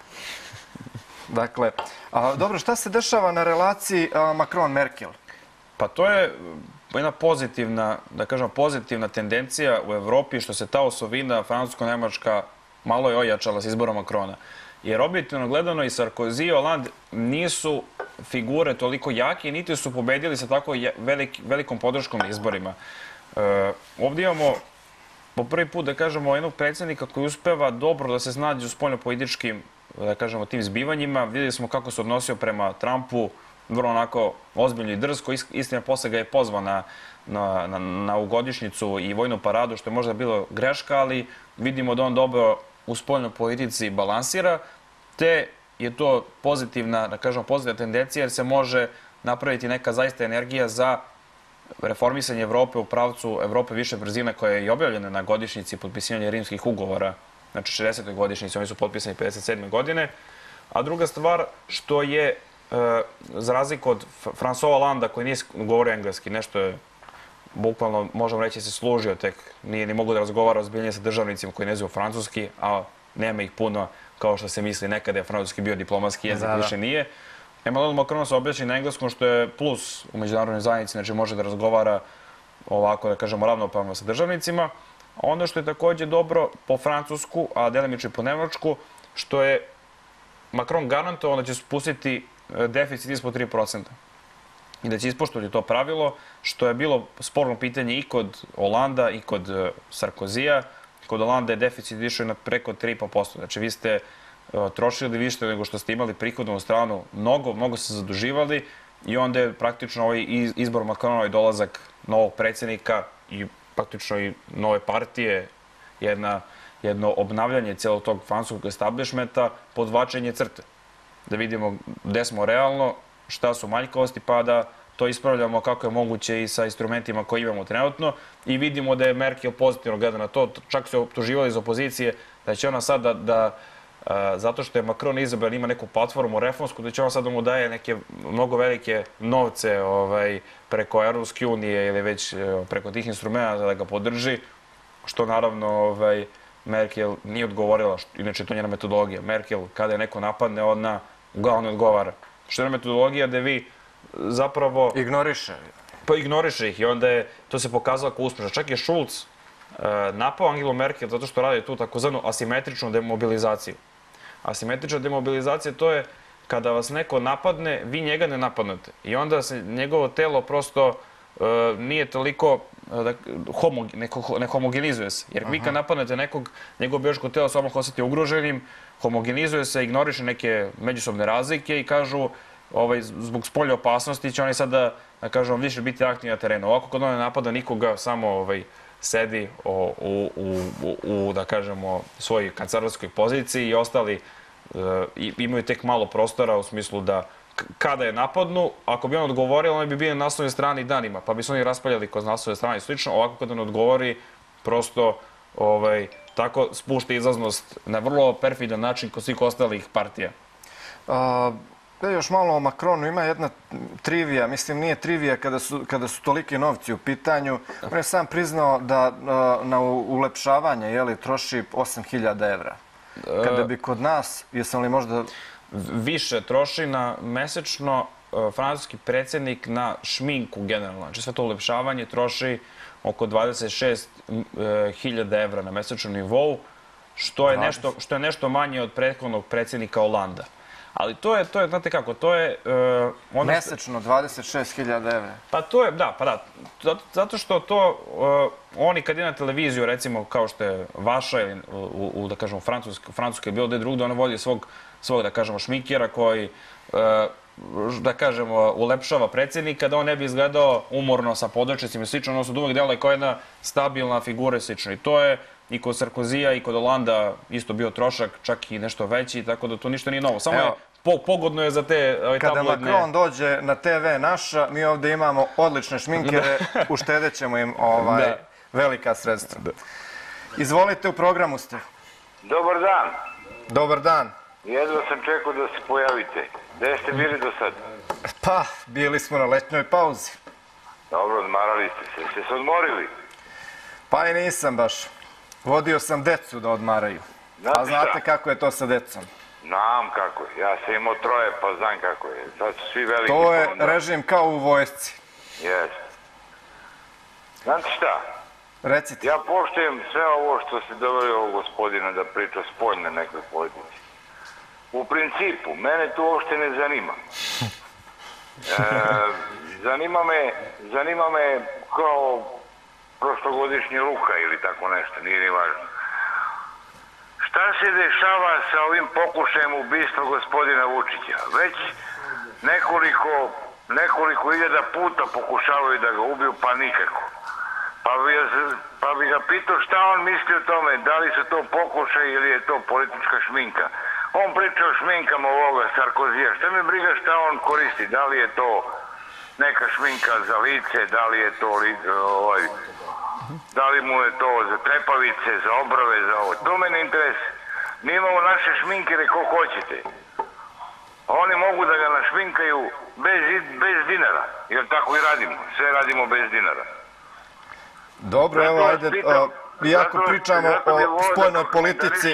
Dakle, dobro, šta se dešava na relaciji Macron-Merkel? Pa to je jedna pozitivna, da kažemo, pozitivna tendencija u Evropi što se ta osovina francusko-nemačka malo je ojačala s izborom Macrona. Jer objektivno gledano i Sarkozy i Hollande nisu figure toliko jake, niti su pobedili sa tako velikom podrškom na izborima. Ovdje imamo po prvi put, da kažemo, jednog predsjednika koji uspeva dobro da se snađe u spoljnopolitičkim, da kažemo, tim zbivanjima. Vidjeli smo kako se odnosio prema Trumpu, vrlo onako ozbiljno i drsko. Istina, posle ga je pozvan na ugodišnjicu i vojnu paradu, što je možda bilo greška, ali vidimo da on dobro u spoljnoj politici balansira, te je to pozitivna, da kažemo, pozitivna tendencija jer se može napraviti neka zaista energija za reformisanje Evrope u pravcu Evrope više brzina koja je i objavljena na godišnjici potpisivanja rimskih ugovora, znači 60. godišnjici, oni su potpisani 57. godine. A druga stvar, što je, za razliku od François Hollanda koji nije govorio engleski, nešto je bukvalno, možemo reći, se služio tek, nije ni mogu da razgovara ozbiljnije sa državnicima koji ne znaju francuski, a nema ih puno kao što se misli nekada je francuski bio diplomatski jezik, više nije. Emmanuel Macron se objašnji na engleskom što je plus u međunarodnoj zajednici, znači može da razgovara ovako, da kažemo, ravnopravno sa državnicima. A ono što je također dobro po francusku, a delimično i po nemačku, što je Macron garantovao da će spustiti deficit ispod 3%. I da će ispoštovati to pravilo, što je bilo sporno pitanje i kod Holanda i kod Sarkozija. Kod Holanda je deficit išao na preko 3,5%. Znači, vi ste trošili više nego što ste imali prihodnu stranu, mnogo se zaduživali i onda je praktično ovaj izbor Macronova i dolazak novog predsjednika i praktično i nove partije, jedno obnavljanje cijelog tog francuskog establishmenta, podvačenje crte. Da vidimo gde smo realno, šta su manjkavosti, pa da to ispravljamo kako je moguće i sa instrumentima koje imamo trenutno i vidimo da je Merkel pozitivno gleda na to. Čak su optuživali iz opozicije da će ona sad zato što je Macron izabran, ima neku platformu reformsku, da će ona sad da mu daje neke mnogo velike novce preko Europske unije ili već preko tih instrumenta da ga podrži, što naravno Merkel nije odgovorila, inače to je njena metodologija. Merkel, kada je neko napadne, ona uglavnom ne odgovara. Što je metodologija da vi zapravo... Ignoriše. Pa ignoriše ih i onda je to se pokazalo kao uspješno. Čak je Schulz napao Angelu Merkel zato što radi tu takozvanu asimetričnu demobilizaciju. Asimetrična demobilizacija to je kada vas neko napadne, vi njega ne napadnete. I onda se njegovo telo prosto nije toliko, ne homogenizuje se. Jer vi kad napadnete nekog, njegovo biološko telo se odmah osjeti ugroženim, homogenizuje se, ignoriše neke međusobne razlike i kažu zbog spolje opasnosti će oni sada, da kažemo, više biti aktivni na terenu. Ovako kad on ne napada nikoga, samo sedi u, da kažemo, svojoj kancelarskoj poziciji i ostali imaju tek malo prostora u smislu da kada je napadnu, ako bi on odgovorio, oni bi bili na naslovnoj strani danima, pa bi se oni raspaljali kroz naslovne strane i slično. Ovako kada on odgovori, prosto tako spušta izlaznost na vrlo perfidan način kod svih ostalih partija. Još malo o Macronu. Ima jedna trivija, mislim nije trivija kada su toliki novci u pitanju. On je sam priznao da na ulepšavanje troši 8.000 evra. Kada bi kod nas, jesam li možda... Više troši na mesečno francuski predsjednik na šminku generalno. Znači sve to ulepšavanje troši oko 26.000 evra na mesečnom nivou. što je nešto manje od prethodnog predsjednika Holanda. Ali to je, znate kako, to je... Mesečno 26.000 evra. Pa to je, da, zato što to, oni kad je na televiziju, recimo, kao što je vaša ili, da kažemo, Francuska je bilo da je drugdje, ona vodi svog, da kažemo, šminkera koji, da kažemo, ulepšava predsjednika, da on ne bi izgledao umorno sa podrčicima i slično, ono su uvijek delala kao jedna stabilna figura i slično. I to je i kod Sarkozija i kod Holanda isto bio trošak, čak i nešto veći, tako da to ništa nije novo. Samo je pogodno je za te tabloidne... Kada Macron dođe na TV naša, mi ovdje imamo odlične šminkere, uštedit ćemo im velika sredstva. Izvolite, u programu ste. Dobar dan. Dobar dan. Jedva sam čekao da se pojavite. Gde ste bili do sad? Pa, bili smo na letnjoj pauzi. Dobro, odmarali ste se. Ste se odmorili? Pa i nisam baš. Vodio sam decu da odmaraju. A znate kako je to sa decom? Znam kako je. Ja sam imao 3, pa znam kako je. Sad su svi veliki. To je režim kao u vojsci. Jeste. Znate šta? Recite. Ja poštujem sve ovo što ste doveli ovog gospodina da priča spoljne nekoj politici. U principu, mene to uopšte ne zanima. Zanima me kao prošlogodišnji Luka ili tako nešto, nije ni važno. Šta se dešava sa ovim pokušajem ubistva gospodina Vučića? Već nekoliko hiljada puta pokušavaju da ga ubiju, pa nikako. Pa bi ga pitao šta on misli o tome, da li su to pokušaj ili je to politička šminka. On priča o šminkama ovoga Sarkozija, šta me briga šta on koristi, da li je to neka šminka za lice, da li je to da li mu je to za trepavice, za obrove, za ovo. To me ne interesuje. Mi imamo naše šminkere ko hoćete. Oni mogu da ga našminkaju bez dinara, jer tako i radimo. Sve radimo bez dinara. Dobro, evo, ajde, iako pričamo o spoljnoj politici...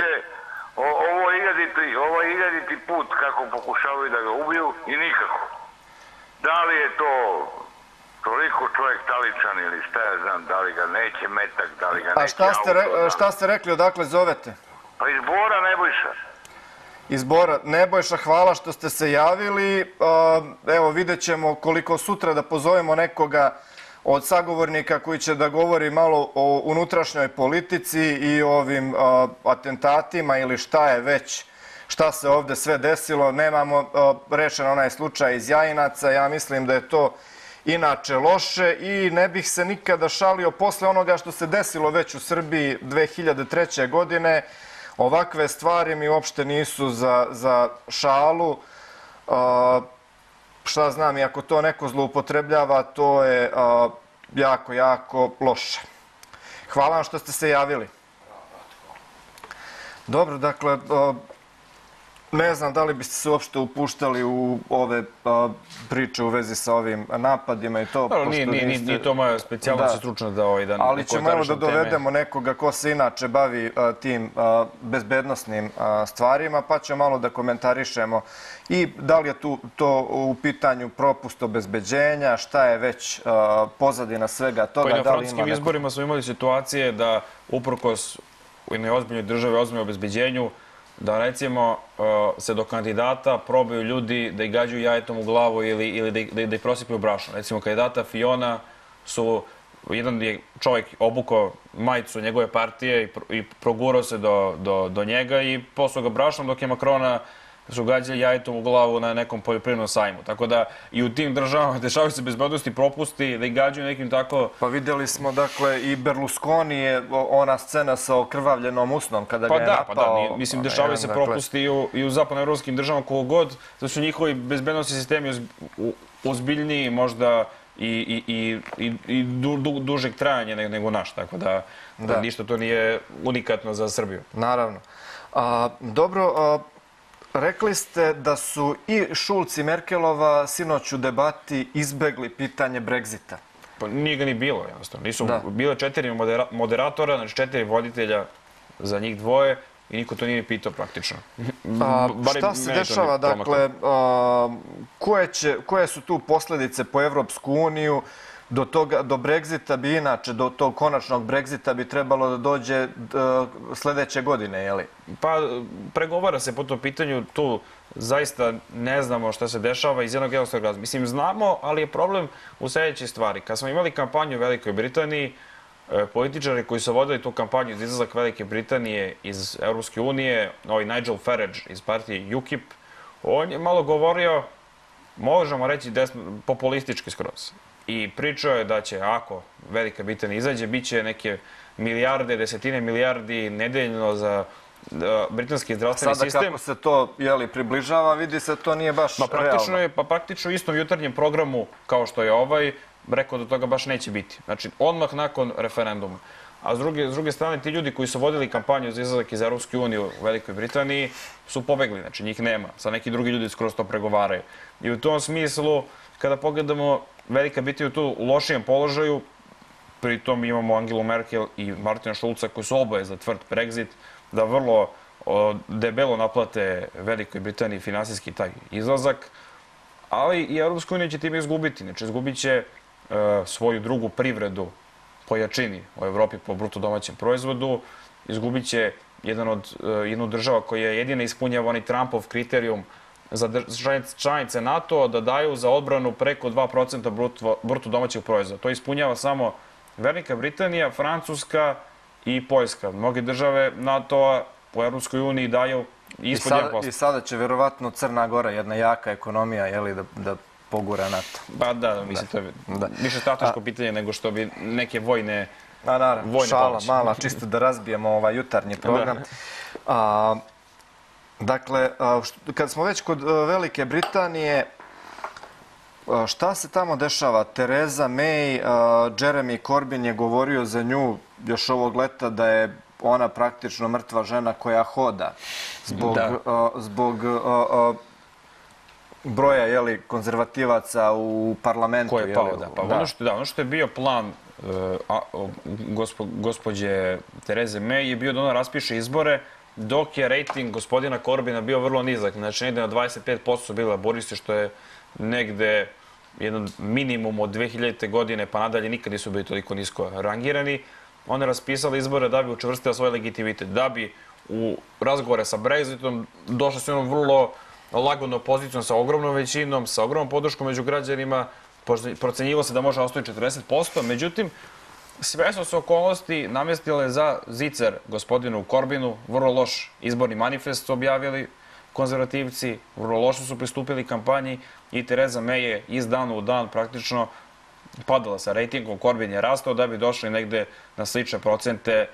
Ovo je iljaditi put kako pokušavaju da ga ubiju i nikako. Da li je to toliko čovjek taličan ili šta ja znam, da li ga neće metak, da li ga neće auto... A šta ste rekli, odakle zovete? Pa iz Bora, Nebojša. Iz Bora. Nebojša, hvala što ste se javili. Evo, vidjet ćemo koliko sutra da pozovemo nekoga od sagovornika koji će da govori malo o unutrašnjoj politici i o ovim atentatima ili šta je već, šta se ovdje sve desilo. Nemamo rešen onaj slučaj iz Jajinaca. Ja mislim da je to inače loše i ne bih se nikada šalio posle onoga što se desilo već u Srbiji 2003. godine. Ovakve stvari mi uopšte nisu za šalu. Šta znam, i ako to neko zloupotrebljava, to je jako, jako loše. Hvala vam što ste se javili. Dobro, dakle, ne znam da li biste se uopšte upuštali u ove priče u vezi sa ovim napadima i to. Nije to moja specijalnost stručna da ali ćemo evo da dovedemo nekoga ko se inače bavi tim bezbednosnim stvarima, pa ćemo malo da komentarišemo i da li je to u pitanju propust obezbeđenja, šta je već pozadina svega toga. Pa i na francuskim izborima smo imali situacije da uprkos u jednoj ozbiljnoj državi, ozbiljnoj obezbeđenju, da recimo se do kandidata probaju ljudi da ih gađaju jajetom u glavu ili da ih prosipaju brašnom. Recimo kandidata Fiona jedan je čovjek obukao majicu njegove partije i progurao se do njega i poslao ga brašnom, dok je Macrona su gađali jajetom u glavu na nekom poljoprivrednom sajmu. Tako da i u tim državama dešavaju se bezbednosti propusti, da ih gađaju nekim tako... Pa vidjeli smo, dakle, i Berlusconi je ona scena sa okrvavljenom usnom kada ga je napao. Pa da, mislim, dešavaju se propusti i u zapadnoevropskim državama kogo god, da su njihovi bezbednosti sistemi ozbiljniji možda i dužeg trajanja nego naš, tako da ništa to nije unikatno za Srbiju. Naravno. Dobro, rekli ste da su i Šulc i Merkelova sinoć u debati izbegli pitanje Brexita. Pa nije ga ni bilo, jednostavno. Nisu bile 4 moderatora, znači 4 voditelja za njih dvoje i niko to nije pitao praktično. Šta se dešava, dakle, koje su tu posljedice po Evropsku uniju? do Brexita bi inače, do tog konačnog Brexita bi trebalo da dođe sljedeće godine, je li? Pa, pregovara se po tom pitanju, tu zaista ne znamo šta se dešava iz jednog jednostavnog razloga. Mislim, znamo, ali je problem u sljedećoj stvari. Kad smo imali kampanju u Velikoj Britaniji, političari koji su vodili tu kampanju za izlazak Velike Britanije iz Europske unije, ovaj Nigel Farage iz partije UKIP, on je malo govorio, možemo reći populistički skroz. I pričao je da će, ako Velika Britanija izađe, bit će neke milijarde, desetine milijardi nedeljno za britanski zdravstveni sistem. Sada kako se to približava, vidi se to nije baš realno. Pa praktično u istom jutarnjem programu, kao što je ovaj, rekao da toga baš neće biti. Znači, odmah nakon referenduma. A s druge strane, ti ljudi koji su vodili kampanju za izlazak iz Europske unije u Velikoj Britaniji su pobegli, znači njih nema. Sad neki drugi ljudi skroz to pregovaraju. I u tom smislu, kada pogledamo, Velika Britanija tu u lošijem položaju, pritom imamo Angelu Merkel i Martina Schulza koji su oboje za tvrd Brexit, da vrlo debelo naplate Velikoj Britaniji finansijski taj izlazak, ali i Europska unija će time izgubiti. Znači, izgubit će svoju drugu privredu po jačini u Evropi po bruto domaćem proizvodu, izgubit će jednu država koja je jedina ispunjava onaj Trumpov kriterijum za članice NATO da daju za odbranu preko 2% bruto domaćeg proizvoda. To ispunjava samo Velika Britanija, Francuska i Poljska. Mnoge države NATO-a u Europskoj uniji daju ispod 1%. I sada će vjerovatno Crna Gora, jedna jaka ekonomija, da pogura NATO. Pa da, mislim, to je više strateško pitanje nego što bi neke vojne šala mala, čisto da razbijemo ovaj jutarnji program. Dakle, kad smo već kod Velike Britanije, šta se tamo dešava? Theresa May, Jeremy Corbyn je govorio za nju još ovog leta da je ona praktično mrtva žena koja hoda zbog broja konzervativaca u parlamentu. Ko je pao, da. Pa ono što je bio plan gospođe Therese May je bio da ona raspiše izbore dok je rejting gospodina Corbina bio vrlo nizak. Znači, negde na 25% su bili laboristi, što je negde jedan minimum od 2000. godine, pa nadalje nikad nisu bili toliko nisko rangirani. Ona je raspisala izbore da bi učvrstila svoj legitimitet, da bi u razgovore sa Brexitom došla s jednom vrlo lagano pozicijom, sa ogromnom većinom, sa ogromnom podrškom među građanima. Procenjivo se da može ostati 40%, međutim, sve su se okolnosti namjestile za zicer gospodinu Corbinu, vrlo loš izborni manifest su objavili konzervativci, vrlo loše su pristupili kampanji i Theresa May je iz dana u dan praktično padala sa rejtingom, Corbyn je rastao da bi došli negde na slične procente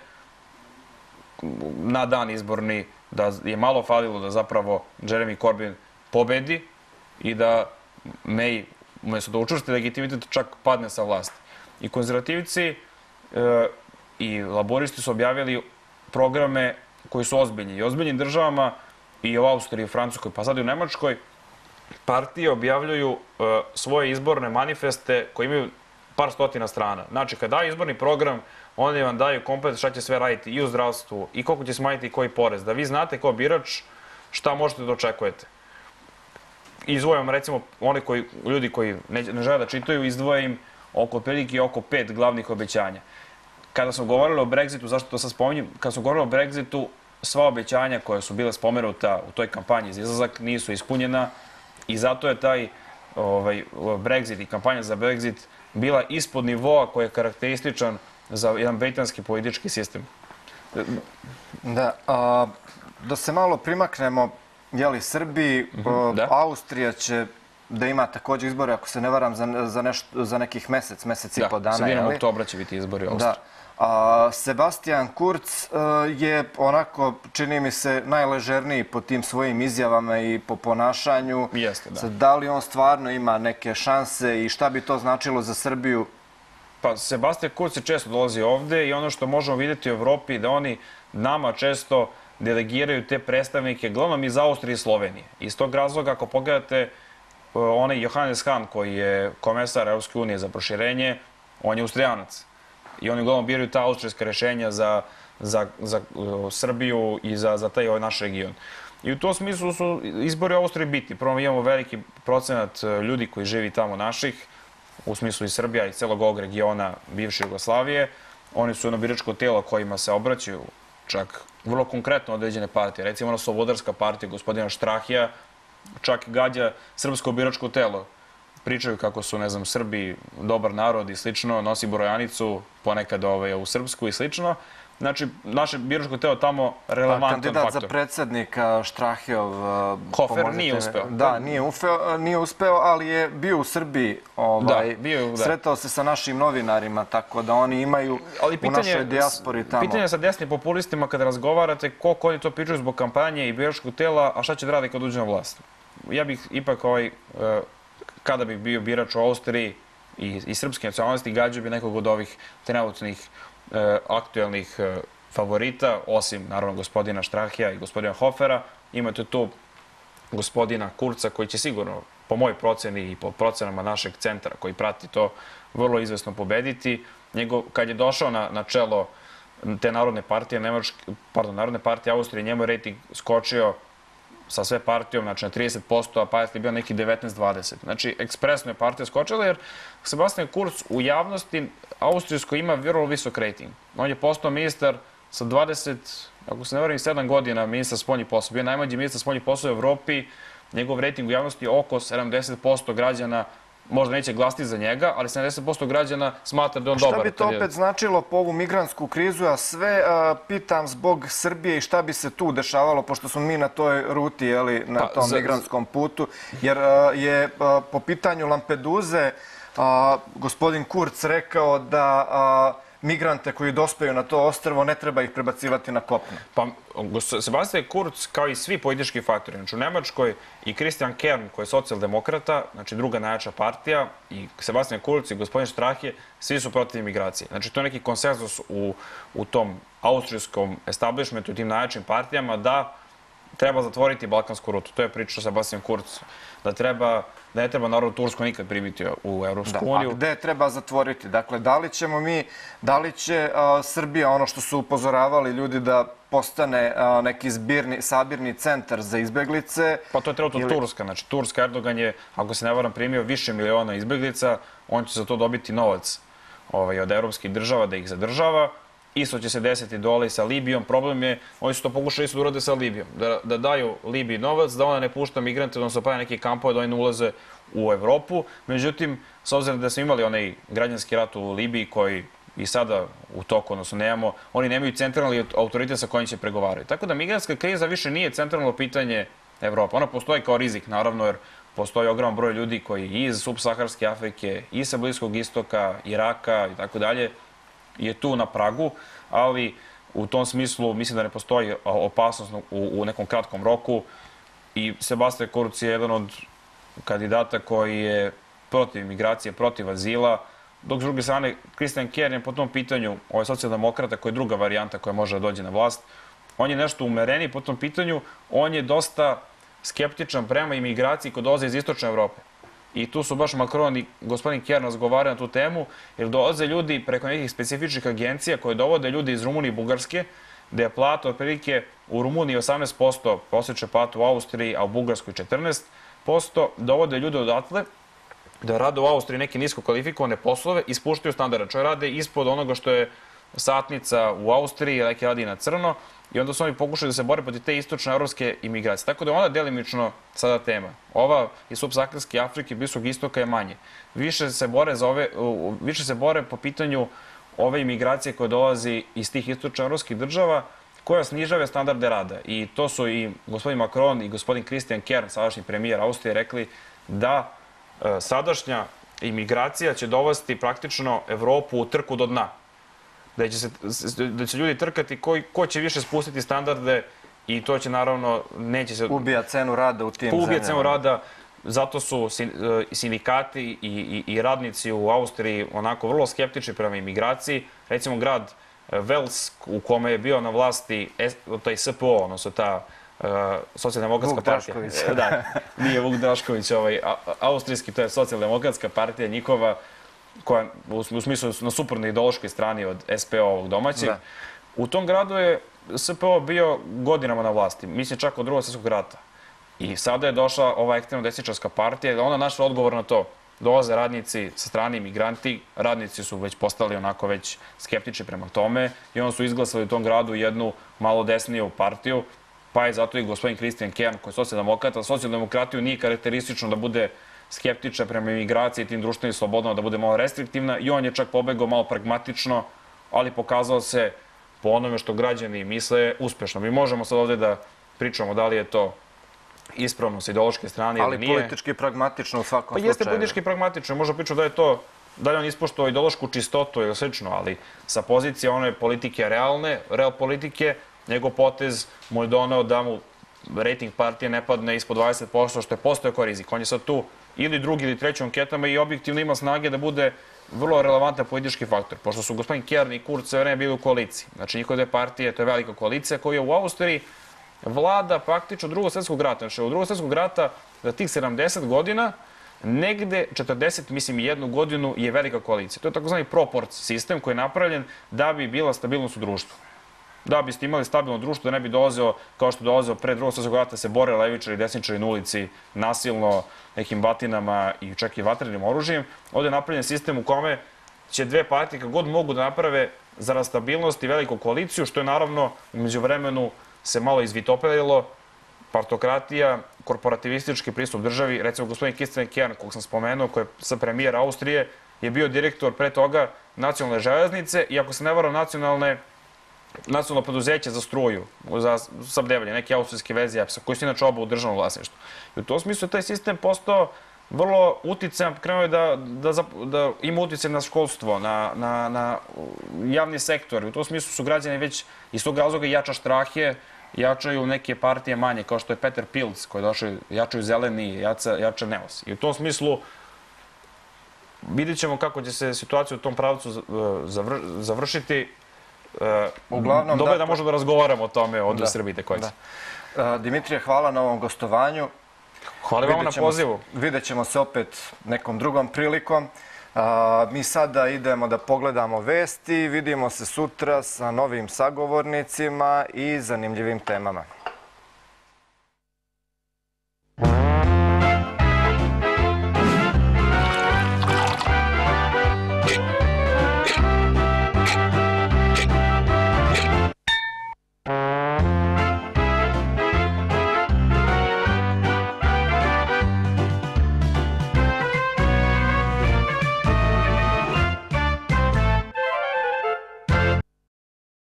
na dan izborni, da je malo falilo da zapravo Jeremy Corbyn pobedi i da May, umjesto da učvrsti legitimitet, čak padne sa vlasti. I konzervativci i laboristi su objavili programe koji su ozbiljni. I ozbiljnim državama, i u Austriji, i u Francuskoj, pa sad i u Nemačkoj, partije objavljuju svoje izborne manifeste koji imaju par stotina strana. Znači, kad daju izborni program, oni vam daju komplet šta će sve raditi i u zdravstvu, i koliko će smanjiti koji porez. Da vi znate kao birač šta možete da očekujete. Izdvojam, recimo, ljudi koji ne žele da čitaju, izdvojim oko 5 glavnih obećanja. Kada smo govorili o Brexitu, zašto to sad spominjem, kada smo govorili o Brexitu, sva obećanja koja su bile spomenuta u toj kampanji za izlazak nisu ispunjena i zato je taj Brexit i kampanja za Brexit bila ispod nivoa koji je karakterističan za jedan britanski politički sistem. Da se malo primaknemo Srbiji, Austrija će da ima također izbore, ako se ne varam, za nekih mesec i po dana. Da, sredinom oktobra će biti izbori u Austriji. Sebastian Kurz je onako, čini mi se, najležerniji po tim svojim izjavama i po ponašanju. Jeste, da. Da li on stvarno ima neke šanse i šta bi to značilo za Srbiju? Pa, Sebastian Kurz je često dolazi ovde i ono što možemo vidjeti u Evropi da oni nama često delegiraju te predstavnike, glavnom iz Austrije i Slovenije. Iz tog razloga, ako pogledate onaj Johannes Hahn, koji je komesar Europske unije za proširenje, on je Austrijanac. I oni uglavnom biraju ta austrijska rešenja za Srbiju i za taj naš region. I u tom smislu su izbori u Austriji bitni. Prvo imamo veliki procenat ljudi koji živi tamo naših. u smislu i Srbija i celog ovog regiona bivše Jugoslavije. Oni su jedno biračko telo kojima se obraćaju čak vrlo konkretno određene partije. Recimo ona Slobodarska partija gospodina Štrahija čak gađa srpsko biračko telo. Pričaju kako su, ne znam, Srbi dobar narod i slično, nosi brojanicu, ponekad u srpsku i slično. Znači, naše biračko telo tamo relevantan faktor. Kandidat za predsjednika Štrahijov... Hofer nije uspeo. Da, nije uspeo, ali je bio u Srbiji. Sretao se sa našim novinarima, tako da oni imaju u našoj dijaspori tamo. Pitanje sa desnim populistima kada razgovarate, koliko oni to pričaju zbog kampanje i biračkog tela, a šta će da radi kad uđe na vlast? Ja bih ipak kada bih bio birač u Austriji i srpske nacionalnosti, gađao bi nekog od ovih trenutnih aktuelnih favorita, osim, naravno, gospodina Štrahija i gospodina Hofera. Imate tu gospodina Kurca, koji će sigurno, po mojoj proceni i po procenama našeg centra, koji prati to, vrlo izvesno pobediti. Kad je došao na čelo te Narodne partije Austrije, njemu je rejting skočio sa sve partijom, znači na 30%, a Pajs je bio neki 19-20. Znači, ekspresno je partija skočila, jer Sebastian Kurz u javnosti austrijskoj ima vrlo visok rejting. On je postao ministar sa 20, ako se ne varam, 7 godina ministar spoljnih poslova. Bio je najmlađi ministar spoljnih poslova u Evropi. Njegov rejting u javnosti je oko 70% građana možda neće glasiti za njega, ali 70% građana smatra da je on dobar. Šta bi to opet značilo po ovu migrantsku krizu? Ja sve pitam zbog Srbije i šta bi se tu dešavalo, pošto smo mi na toj ruti, na tom migrantskom putu, jer je po pitanju Lampeduze gospodin Kurz rekao da migrante koji dospeju na to ostrvo ne treba ih prebacivati na kopno. Pa, Sebastian Kurz, kao i svi politički faktori, znači u Nemačkoj i Christian Kern, koji je socijaldemokrata, znači druga najjača partija, i Sebastian Kurz i gospodin Štrahije, svi su protiv imigracije. Znači to je neki konsenzus u tom austrijskom establishmentu i tim najjačim partijama da treba zatvoriti balkansku rutu. To je pričao Sebastian Kurz. Da ne treba narod Tursku nikad primiti u Evropsku uniju. A gde treba zatvoriti? Dakle, da li će Srbija, ono što su upozoravali ljudi, da postane neki sabirni centar za izbeglice? Pa to je trenutno Turska. Znači, Turska, Erdogan je, ako se ne varam, primio više miliona izbeglica, on će za to dobiti novac od evropskih država da ih zadržava. Isto će se desiti dole i sa Libijom. Problem je, oni su to pokušali da urade sa Libijom. Da daju Libiji novac, da ona ne pušta migrante, da se pravi neki kampove, da oni ne ulaze u Evropu. Međutim, s obzirom da smo imali onaj građanski rat u Libiji koji i sada u toku, odnosno nemamo, oni nemaju centralni autoritet sa kojim će pregovarati. Tako da migrantska kriza više nije centralno pitanje Evrope. Ona postoji kao rizik, naravno, jer postoji ogroman broj ljudi koji iz subsaharske Afrike, i sa Bliskog istoka, Iraka i tako dalje, je tu na pragu, ali u tom smislu mislim da ne postoji opasnost u nekom kratkom roku i Sebastian Kurz je jedan od kandidata koji je protiv migracije, protiv azila, dok s druge strane Christian Kern je po tom pitanju, ovaj socijaldemokrata koja je druga varijanta koja može da dođe na vlast, on je nešto umereniji po tom pitanju, on je dosta skeptičan prema imigraciji koja dolaze iz istočne Evrope. I tu su baš Macron i gospodin Kern razgovarali na tu temu, jer dolaze ljudi preko nekih specifičnih agencija koje dovode ljudi iz Rumunije i Bugarske, gde je plata otprilike u Rumuniji 18%, prosječna plata u Austriji, a u Bugarskoj 14%, dovode ljude odatle da rade u Austriji neke nisko kvalifikovane poslove i spuštaju standarda. Čovjek rade ispod onoga što je satnica u Austriji, neki radi na crno, i onda su oni pokušali da se bore protiv te istočne evropske imigracije. Tako da je ona delimično sada tema. Ova iz subsaharske Afrike, Bliskog istoka je manje. Više se bore po pitanju ove imigracije koje dolazi iz tih istočne evropskih država, koja snižava standarde rada. I to su i gospodin Macron i gospodin Christian Kern, sadašnji premijer Austrije, rekli da sadašnja imigracija će dovesti praktično Evropu u trku do dna. Da će ljudi trkati ko će više spustiti standarde i to će naravno, neće se... Ubija cenu rada u tim zemljama. Ubija cenu rada, zato su sindikati i radnici u Austriji onako vrlo skeptični prema imigraciji. Recimo grad Vels u kome je bio na vlasti taj SPO, odnosno ta socijaldemokratska partija. Vuk Drašković. Da, nije Vuk Drašković, austrijski, to je socijaldemokratska partija njihova, koja u smislu na suprotnoj ideološkoj strani od SPO-ovog domaćeg. U tom gradu je SPO bio godinama na vlasti, mislim čak od Drugog svjetskog rata. I sada je došla ova ekstremno desničarska partija, ona našla odgovor na to. dolaze radnici sa strane imigranti, radnici su već postali onako već skeptični prema tome i onda su izglasali u tom gradu jednu malo desniju partiju, pa je zato i gospodin Kristijan Kern, koji je socijaldemokrata. Socijaldemokratiju nije karakteristično da bude skeptična prema imigraciji i tim društvenim slobodama, da bude malo restriktivna i on je čak pobegao malo pragmatično, ali pokazao se po onome što građani misle uspešno. Mi možemo sad ovde da pričamo da li je to ispravno sa ideološke strane ili nije. Ali politički pragmatično u svakom slučaju. Pa jeste politički pragmatično. Možda pričamo da je to, da li on ispoštovao ideološku čistotu ili slično, ali sa pozicije one politike realne, real politike, njegov potez mu je doneo da mu rating partije ne padne ispod 20%, što je postojao rizik. On je sad tu ili drugi ili treći anketama i objektivno ima snage da bude vrlo relevantan politički faktor, pošto su gospodin Kern i Kurz sve vreme bili u koaliciji. Znači, njihove dve partije, to je velika koalicija koja je u Austriji vlada praktično Drugog svjetskog rata. Znači, od Drugog svjetskog rata za tih 70 godina, negde 40, mislim i jednu godinu je velika koalicija. To je takozvani proport sistem koji je napravljen da bi bila stabilnost u društvu. Da biste imali stabilno društvo, da ne bi dolazio, kao što je dolazio pre Drugog svjetskog rata, se bore levičari i desničari na ulici nasilno nekim batinama i čak i vatrenim oružjem. Ovdje je napravljen sistem u kome će dve partije kako god mogu da naprave zarad stabilnosti veliku koaliciju, što je naravno umeđu vremenu se malo izvitopelilo, partokratija, korporativistički pristup državi. Recimo, gospodin Kristijan Kern, kog sam spomenuo, koji je sad premijer Austrije, je bio direktor pre toga nacionalne železnice i ako se ne varam nacionalno preduzeće za struju, za snabdevanje, neke austrijske veze EPS-a, koji su inače oba u državnom vlasništvu. I u tom smislu je taj sistem postao vrlo uticajan, krenuo je da ima uticaj na školstvo, na javni sektor. U tom smislu su građani već iz tog razloga jača Strahe, jačaju neke partije manje, kao što je Peter Pilz, koji je došao, jačaju Zeleni, jača Neos. I u tom smislu vidjet ćemo kako će se situacija u tom pravcu završiti. Dobro je da možemo da razgovaramo o tome ovdje u Srbiji također. Dimitrije, hvala na ovom gostovanju. Hvala vam na pozivu. Vidjet ćemo se opet nekom drugom prilikom. Mi sada idemo da pogledamo vesti. Vidimo se sutra sa novim sagovornicima i zanimljivim temama.